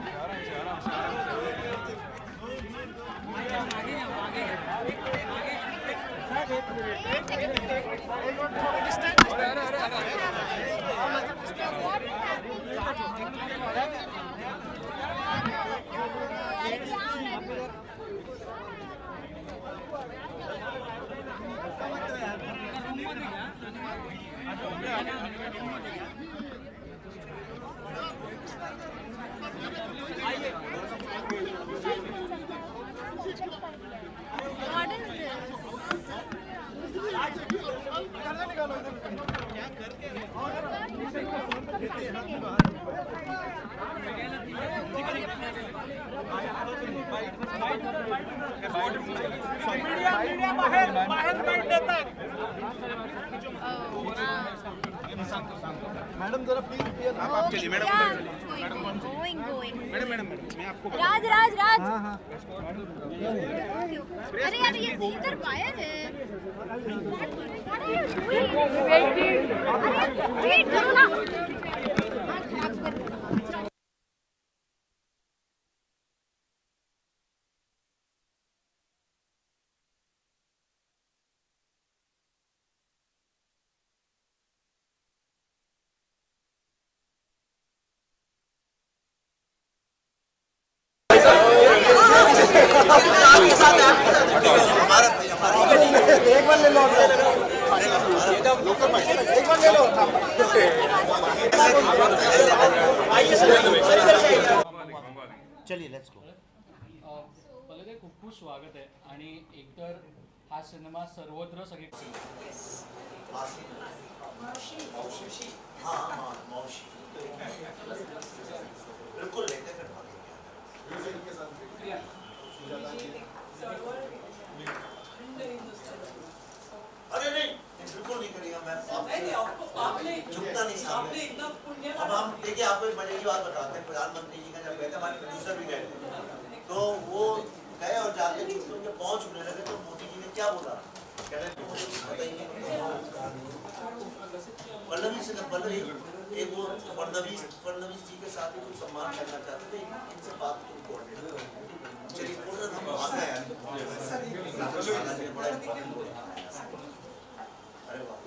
मैडम जरा प्लीज आपके लिए मैडम मैडम मैं आपको राज हाँ अरे यार ये इधर वायर है वेट करो ना एक बार ले लो चलिए लेट्स गो। पहिले खूप खूप स्वागत आहे आणि एकतर हा सिनेमा सर्वत्र सगळे बिल्कुल अरे नहीं बिल्कुल नहीं करेगा मैं झुकता नहीं सामने। अब हम देखिए आपको एक मजे की बात बताते हैं, प्रधानमंत्री जी का जब गए थे हमारे प्रोड्यूसर भी गए थे तो वो गए और जाके उनके पाँव छूने लगे तो मोदी जी ने क्या बोला कह रहे बताइए पल्लवी एक वो फडणवीस जी के साथ भी कुछ सम्मान करना चाहते थे, इनसे बात चलिए हम आगे हैं। अरे वाह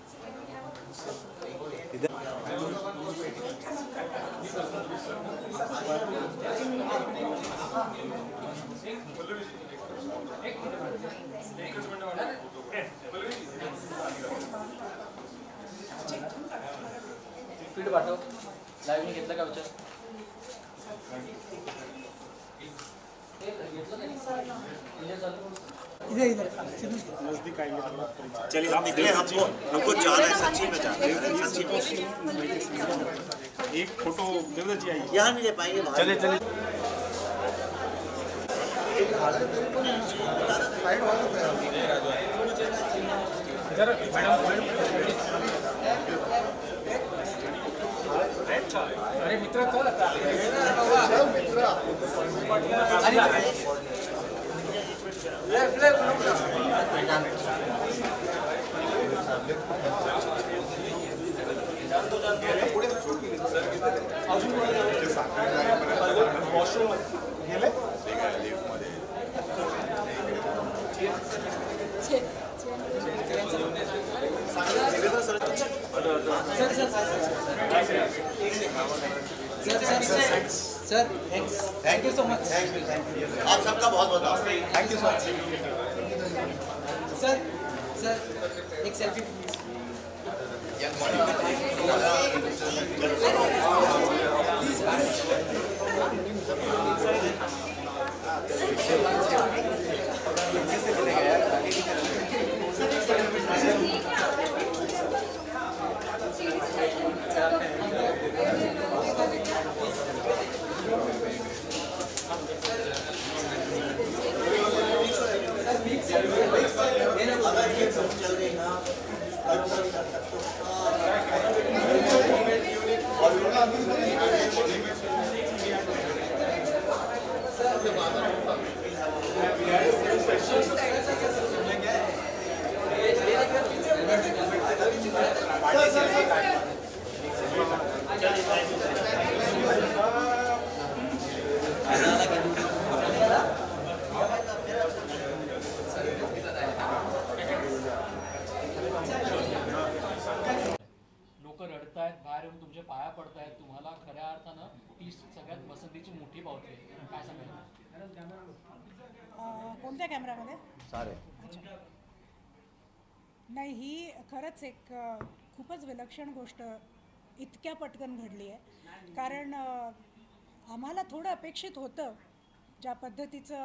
फीड पाठव लाईव्ह मी घेतला का विचार नजदीक आएंगे चलिए हम निकले, हमको जाना है सच्ची में जाना है सच्ची में। एक फोटो देवदत्त जी आइए, यहाँ नहीं ले पाएंगे। चलिए अरे मित्र चल वॉशरूम गेले sir thank you so much. आप सबका बहुत बहुत thank you so much sir. एक सेल्फी ये सब चल रही ना लोक रडतायत, बाहेर येऊन तुमच्या पाया पडतायत, तुम्हाला खऱ्या अर्थानं ती सगळ्यात पसंतीची मोठी पावती आहे. काय सांगाल? कोणत्या कॅमेरामध्ये? सारे. अच्छा. नाही, ही खरंच एक खूपच विलक्षण गोष्ट इतक्या पटकन घडली आहे. कारण आम्हाला थोडं अपेक्षित होतं ज्या पद्धतीचं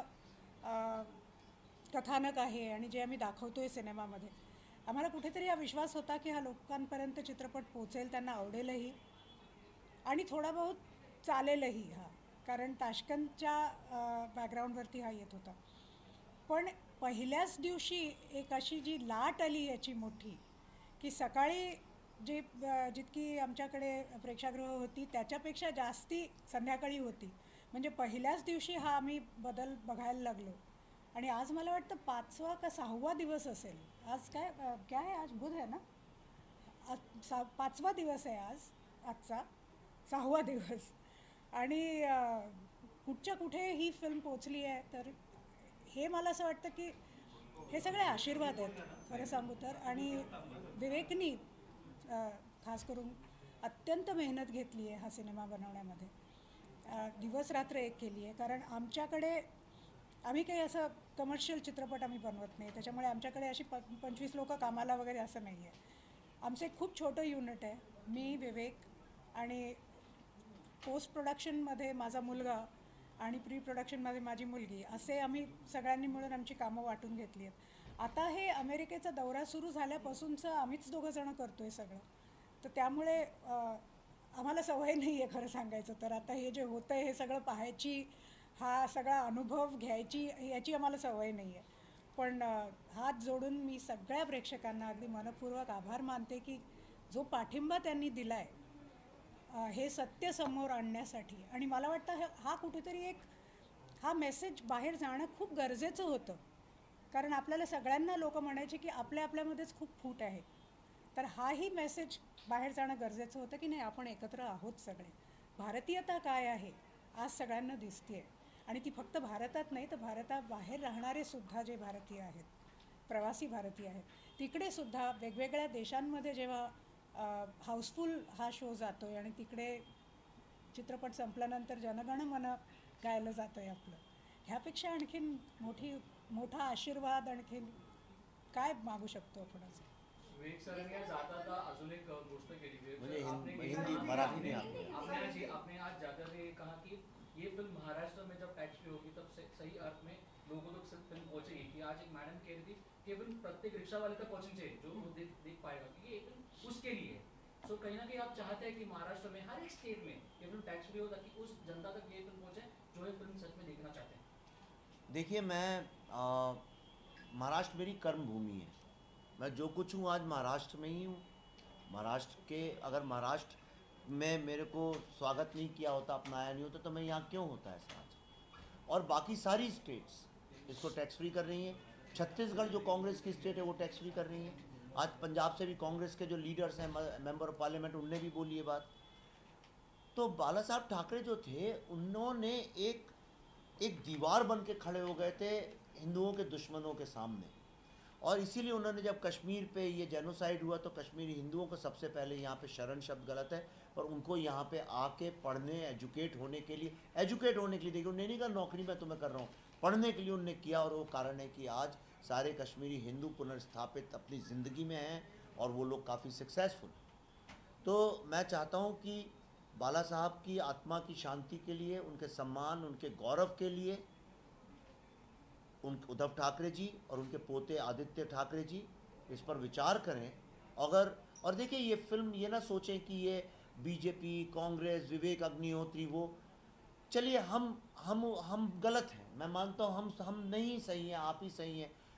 कथानक आहे आणि जे आम्ही दाखवतो आहे सिनेमामध्ये, आम्हाला कुठेतरी हा विश्वास होता की हा लोकांपर्यंत चित्रपट पोचेल, त्यांना आवडेलही आणि थोडा बहुत चालेलही. हा कारण ताश्कंतच्या बॅकग्राऊंडवरती हा येत होता. पण पहिल्याच दिवशी एक अशी जी लाट आली याची मोठी की सकाळी जितकी आमच्याकडे प्रेक्षागृह होती त्याच्यापेक्षा जास्ती संध्याकाळी होती. म्हणजे पहिल्याच दिवशी हा आम्ही बदल बघायला लागलो. आणि आज मला वाटतं 5वा का 6वा दिवस असेल. आज काय आहे? आज बुध आहे ना? 5वा दिवस आहे आजचा 6वा दिवस. आणि कुठच्या कुठे ही फिल्म पोचली आहे. तर हे मला असं वाटतं की हे सगळे आशीर्वाद आहेत खरं सांगू तर. आणि विवेकनी खास करून अत्यंत मेहनत घेतली आहे हा सिनेमा बनवण्यामध्ये. दिवस रात्र एक केली आहे. कारण आमच्याकडे आम्ही काही असं कमर्शियल चित्रपट आम्ही बनवत नाही. त्याच्यामुळे आमच्याकडे अशी 25 लोक कामाला वगैरे असं नाही आहे. आमचं एक खूप छोटं युनिट आहे. मी, विवेक आणि पोस्ट प्रोडक्शनमध्ये माझा मुलगा आणि प्री प्रोडक्शनमध्ये माझी मुलगी, असे आम्ही सगळ्यांनी मिळून आमची कामं वाटून घेतली आहेत. आता हे अमेरिकेचा दौरा सुरू झाल्यापासूनचं आम्हीच दोघंजणं करतो आहे सगळं. तर त्यामुळे आम्हाला सवय नाही आहे खरं सांगायचं तर. आता हे जे होतं आहे हे सगळं पाहायची, हा सगळा अनुभव घ्यायची, याची आम्हाला सवय नाही आहे. पण हात जोडून मी सगळ्या प्रेक्षकांना अगदी मनपूर्वक आभार मानते की जो पाठिंबा त्यांनी दिला आहे हे सत्य समोर आणण्यासाठी. आणि मला वाटतं हा कुठेतरी हा मेसेज बाहेर जाणं खूप गरजेचं होतं. कारण आपल्याला सगळ्यांना लोक म्हणायचे की आपल्यामध्येच खूप फूट आहे. तर हाही मेसेज बाहेर जाणं गरजेचं होतं की नाही, आपण एकत्र आहोत सगळे. भारतीयता काय आहे आज सगळ्यांना दिसते आहे. आणि ती फक्त भारतात नाही तर भारताबाहेर राहणारे सुद्धा जे भारतीय आहेत, प्रवासी भारतीय आहेत, तिकडे सुद्धा वेगवेगळ्या देशांमध्ये जेव्हा हाऊसफुल हा शो जातो आहे आणि तिकडे चित्रपट संपल्यानंतर जनगण मन गायलं जातं आहे आपलं, ह्यापेक्षा आणखीन मोठा आशीर्वाद आणखीन काय मागू शकतो आपण असं. विवेक सरांनी आज जाता अजून एक गोष्ट केली. हिंदी मराठी में आपने आज जाते हुए कहा कि ये फिल्म महाराष्ट्र में जब टैक्स फ्री होगी तब सही अर्थ में लोगों तक फिल्म पहुंचेगी. कि आज एक मैडम कह रही थी कि फिल्म प्रत्येक रिक्शा वाले तक पहुंचनी चाहिए जो वो देख पाएगा कि ये फिल्म उसके लिए. सो कहीं ना कहीं आप चाहते हैं कि महाराष्ट्र में हर एक स्टेट में ये फिल्म टैक्स फ्री हो ताकि उस जनता तक ये फिल्म पहुंचे जो ये फिल्म सच में देखना चाहते हैं. देखिए, मैं महाराष्ट्र मेरी कर्म भूमि है. मैं जो कुछ हूँ आज महाराष्ट्र में ही हूँ. अगर महाराष्ट्र में मेरे को स्वागत नहीं किया होता, अपनाया नहीं होता, तो मैं यहाँ क्यों होता है आज. और बाकी सारी स्टेट्स इसको टैक्स फ्री कर रही हैं. छत्तीसगढ़ जो कांग्रेस की स्टेट है वो टैक्स फ्री कर रही है. आज पंजाब से भी कांग्रेस के जो लीडर्स हैं, मेंबर ऑफ पार्लियामेंट, उनने भी बोली ये बात. तो बाला साहब ठाकरे जो थे उन्होंने एक दीवार बन के खड़े हो गए थे हिंदुओं के दुश्मनों के सामने. और इसीलिए उन्होंने जब कश्मीर पे ये जेनोसाइड हुआ तो कश्मीरी हिंदुओं को सबसे पहले यहाँ पे शरण शब्द गलत है, पर उनको यहाँ पे आके पढ़ने, एजुकेट होने के लिए देखिए उन्होंने नहीं कहा नौकरी मैं तुम्हें कर रहा हूँ, पढ़ने के लिए उन्होंने किया. और वो कारण है कि आज सारे कश्मीरी हिंदू पुनर्स्थापित अपनी ज़िंदगी में हैं और वो लोग काफ़ी सक्सेसफुल. तो मैं चाहता हूँ कि बाला साहब की आत्मा की शांति के लिए, उनके सम्मान, उनके गौरव के लिए उद्धव ठाकरे जी और उनके पोते आदित्य ठाकरे जी इस पर विचार करें. और देखिए ये फिल्म ये ना सोचें कि ये बीजेपी, कांग्रेस, विवेक अग्निहोत्री, वो चलिए हम गलत हैं, मैं मानता हूँ हम नहीं सही हैं, आप ही सही हैं.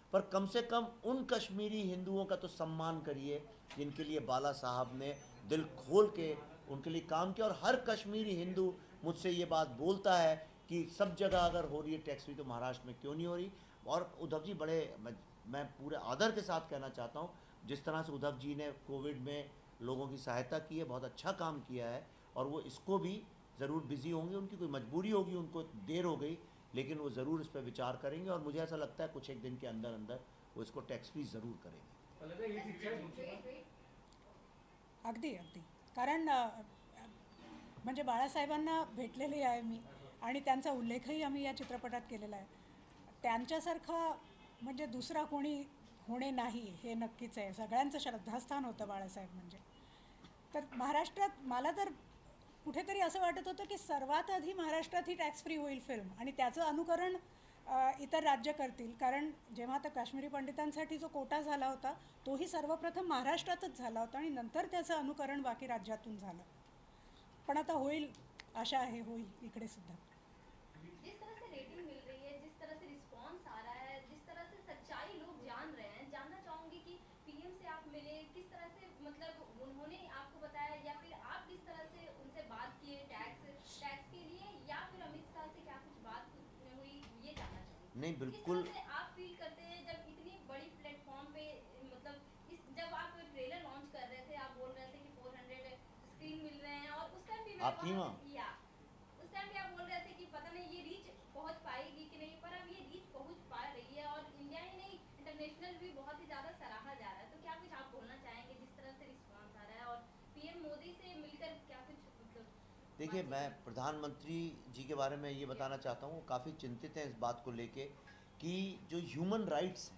पर कम से कम उन कश्मीरी हिंदुओं का तो सम्मान करिए जिनके लिए बाला साहब ने दिल खोल के उनके लिए काम किया। और हर कश्मीरी हिंदू मुझसे ये बात बोलता है कि सब जगह अगर हो रही है टैक्स फ्री तो महाराष्ट्र में क्यों नहीं हो रही। और उद्धव जी बड़े, मैं पूरे आदर के साथ कहना चाहता हूँ, जिस तरह से उद्धव जी ने कोविड में लोगों की सहायता की है, बहुत अच्छा काम किया है। और वो इसको भी ज़रूर बिज़ी होंगे, उनकी कोई मजबूरी होगी, उनको देर हो गई, लेकिन वो ज़रूर इस पर विचार करेंगे। और मुझे ऐसा लगता है कुछ एक दिन के अंदर अंदर वो इसको टॅक्स फ्री जरूर करेंगे। अगदी अगदी, कारण म्हणजे बाळासाहेबांना भेटलेली आहे मी आणि त्यांचा उल्लेखही आम्ही या चित्रपटात केलेला आहे. त्यांच्यासारखा म्हणजे दुसरा कोणी होणे नाही हे नक्कीच आहे. सगळ्यांचं श्रद्धास्थान होतं बाळासाहेब म्हणजे. तर महाराष्ट्रात मला तर कुठेतरी असं वाटत होतं की सर्वात आधी महाराष्ट्रात ही टॅक्स फ्री होईल फिल्म आणि त्याचं अनुकरण इतर राज्य करतील. कारण जेव्हा आता काश्मीरी पंडितांसाठी जो कोटा झाला होता तोही सर्वप्रथम महाराष्ट्रातच झाला होता आणि नंतर त्याचं अनुकरण बाकी राज्यातून झालं. पण आता होईल, आशा आहे होईल इकडे सुद्धा. जिस तरह से रेटिंग मिल रही है, जिस तरह से रिस्पांस आ रहा है, जिस तरह से सच्चाई लोग जान रहे हैं, जानना चाहूँगी कि पीएम से आप मिले, किस तरह से मतलब उन्होंने आपको बताया या फिर आप किस तरह से उनसे बात किए टैक्स के लिए, या फिर अमित शाह से क्या कुछ बात हुई, ये जानना चाहूँगी. नहीं बिल्कुल. किस तरह से आप फील करते हैं जब इतनी बड़ी प्लेटफॉर्म पे, मतलब जब आप ट्रेलर लॉन्च कर रहे थे आप बोल रहे थे कि 400 स्क्रीन मिल रहे हैं और उस टाइम भी आप थी वहाँ? उस टाइम भी आप बोल रहे थे कि पता नहीं ये रीच पहुंच पाएगी कि नहीं, पर अब ये रीच पहुंच पा रही है और इंडिया ही नहीं इंटरनेशनल भी बहुत ही ज़्यादा सराहा जा रहा है. तो क्या कुछ आप बोलना चाहेंगे जिस तरह से रिस्पांस आ रहा है और पीएम मोदी से मिलकर क्या कुछ मतलब? देखिए, मैं प्रधानमंत्री जी के बारे में ये बताना चाहता हूँ, काफ़ी चिंतित हैं इस बात को लेके कि जो ह्यूमन राइट्स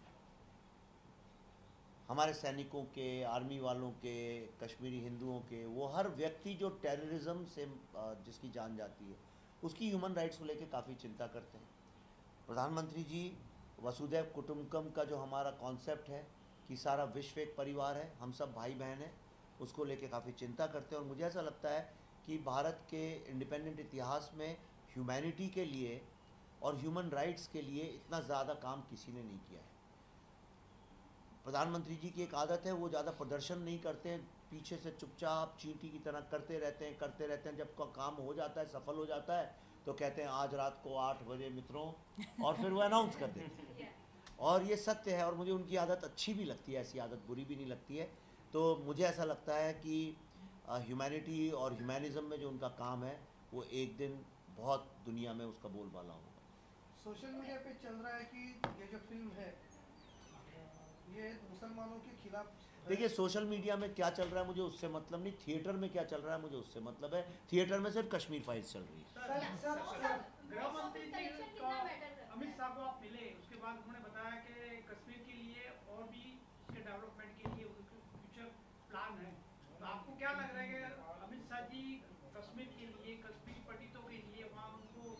हमारे सैनिकों के, आर्मी वालों के, कश्मीरी हिंदुओं के, वो हर व्यक्ति जो टेररिज्म से जिसकी जान जाती है उसकी ह्यूमन राइट्स को लेके काफ़ी चिंता करते हैं. प्रधानमंत्री जी वसुधैव कुटुंबकम का जो हमारा कॉन्सेप्ट है कि सारा विश्व एक परिवार है, हम सब भाई बहन हैं, उसको लेके काफ़ी चिंता करते हैं. और मुझे ऐसा लगता है कि भारत के इंडिपेंडेंट इतिहास में ह्यूमैनिटी के लिए और ह्यूमन राइट्स के लिए इतना ज़्यादा काम किसी ने नहीं किया है. प्रधानमंत्री जी की एक आदत है, वो ज़्यादा प्रदर्शन नहीं करते हैं, पीछे से चुपचाप चींटी की तरह करते रहते हैं. जब काम हो जाता है, सफल हो जाता है, तो कहते हैं आज रात को 8 बजे मित्रों, और फिर वो अनाउंस कर देते हैं. और ये सत्य है और मुझे उनकी आदत अच्छी भी लगती है, ऐसी आदत बुरी भी नहीं लगती है. तो मुझे ऐसा लगता है कि ह्यूमैनिटी और ह्यूमैनिज़म में जो उनका काम है वो एक दिन बहुत दुनिया में उसका बोलबाला होगा. सोशल मीडिया पे चल रहा है कि ये जो फिल्म है ये मुसलमानों के खिलाफ. देखिए, सोशल मीडिया में क्या चल रहा है मुझे उससे मतलब नहीं, थिएटर में क्या चल रहा है मुझे उससे मतलब है. थिएटर में सिर्फ कश्मीर फाइल्स चल रही है. गृह मंत्री जी अमित शाह को आप मिले, उसके बाद उन्होंने बताया कि कश्मीर के लिए और भी उसके डेवलपमेंट के लिए उनके फ्यूचर प्लान है. तो आपको क्या लग रहा है कि अमित शाह जी कश्मीर के लिए, कश्मीरी पंडितों के लिए वहाँ उनको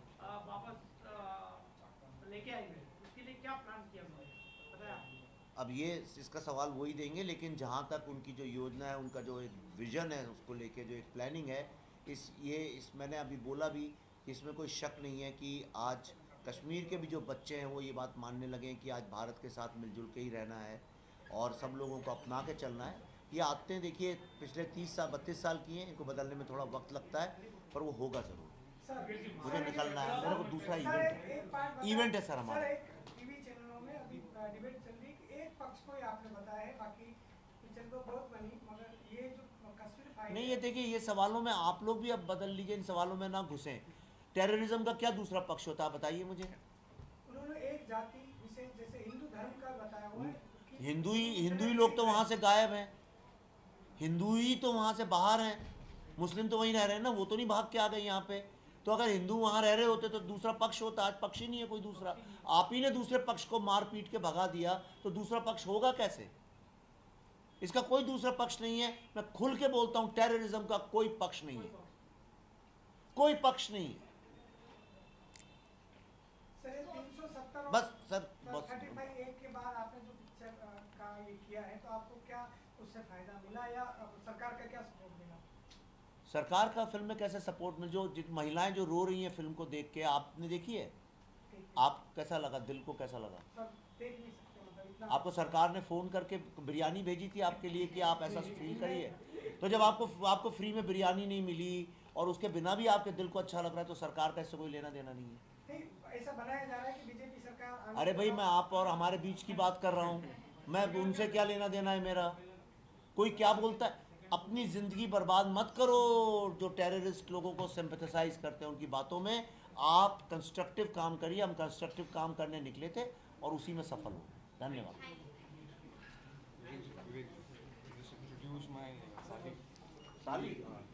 वापस लेके आएंगे, उसके लिए क्या प्लान किया उन्होंने बताया? अब ये इसका सवाल वही देंगे, लेकिन जहाँ तक उनकी जो योजना है, उनका जो एक विज़न है, उसको लेके जो एक प्लानिंग है, मैंने अभी बोला भी कि इसमें कोई शक नहीं है कि आज कश्मीर के भी जो बच्चे हैं वो ये बात मानने लगे हैं कि आज भारत के साथ मिलजुल के ही रहना है और सब लोगों को अपना के चलना है. ये आदतें देखिए पिछले 30-32 साल की हैं, इनको बदलने में थोड़ा वक्त लगता है, पर वो होगा ज़रूर. मुझे निकलना है, मेरे को दूसरा इवेंट है सर हमारा. टीवी चैनलों में अभी डिबेट चल रही है, एक पक्ष को ही आपने बताया है, बाकी पिक्चर तो बहुत बनी, मगर ये जो कश्मीर फाइल नहीं, ये देखिए, ये सवालों में आप लोग भी अब बदल लीजिए, इन सवालों में ना घुसें. टेररिज्म का क्या दूसरा पक्ष होता है बताइए मुझे. उन्होंने एक जाति विशेष जैसे हिंदू धर्म का बताया हुआ है. हिंदू ही लोग तो वहाँ से गायब हैं, हिंदू ही तो वहाँ से बाहर हैं, मुस्लिम तो वहीं रह रहे हैं ना, वो तो नहीं भाग के आ गए यहाँ पे. तो अगर हिंदू वहाँ रह रहे होते तो दूसरा पक्ष होता. आज पक्ष ही नहीं है कोई दूसरा. आप ही ने दूसरे पक्ष को मार पीट के भगा दिया, तो दूसरा पक्ष होगा कैसे? इसका कोई दूसरा पक्ष नहीं है. मैं खुल के बोलता हूँ, टेररिज्म का कोई पक्ष नहीं है, कोई पक्ष नहीं है. सर 370 बस सर, बस 35 के बाद आपने जो पिक्चर का ये किया है, तो आपको क्या उससे फायदा मिला या सरकार का क्या सपोर्ट मिला? सरकार का फिल्म में कैसे सपोर्ट में, जो महिलाएं जो रो रही हैं फिल्म को देख के, आपने देखी है? आप कैसा लगा, दिल को कैसा लगा? सब देख नहीं सकते, मतलब इतना आपको सरकार ने फ़ोन करके बिरयानी भेजी थी आपके लिए कि आप ऐसा फील करिए, तो जब आपको फ्री में बिरयानी नहीं मिली और उसके बिना भी आपके दिल को अच्छा लग रहा है, तो सरकार का इससे कोई लेना देना नहीं है। नहीं, ऐसा बनाया जा रहा है कि बीजेपी सरकार अरे भाई, मैं आप और हमारे बीच की बात कर रहा हूँ, मैं उनसे क्या लेना देना है मेरा? कोई क्या बोलता है, अपनी ज़िंदगी बर्बाद मत करो। जो टेररिस्ट लोगों को सिंपैथेसाइज करते हैं उनकी बातों में, आप कंस्ट्रक्टिव काम करिए। हम कंस्ट्रक्टिव काम करने निकले थे और उसी में सफल हो। धन्यवाद। Introduce my Sali. साली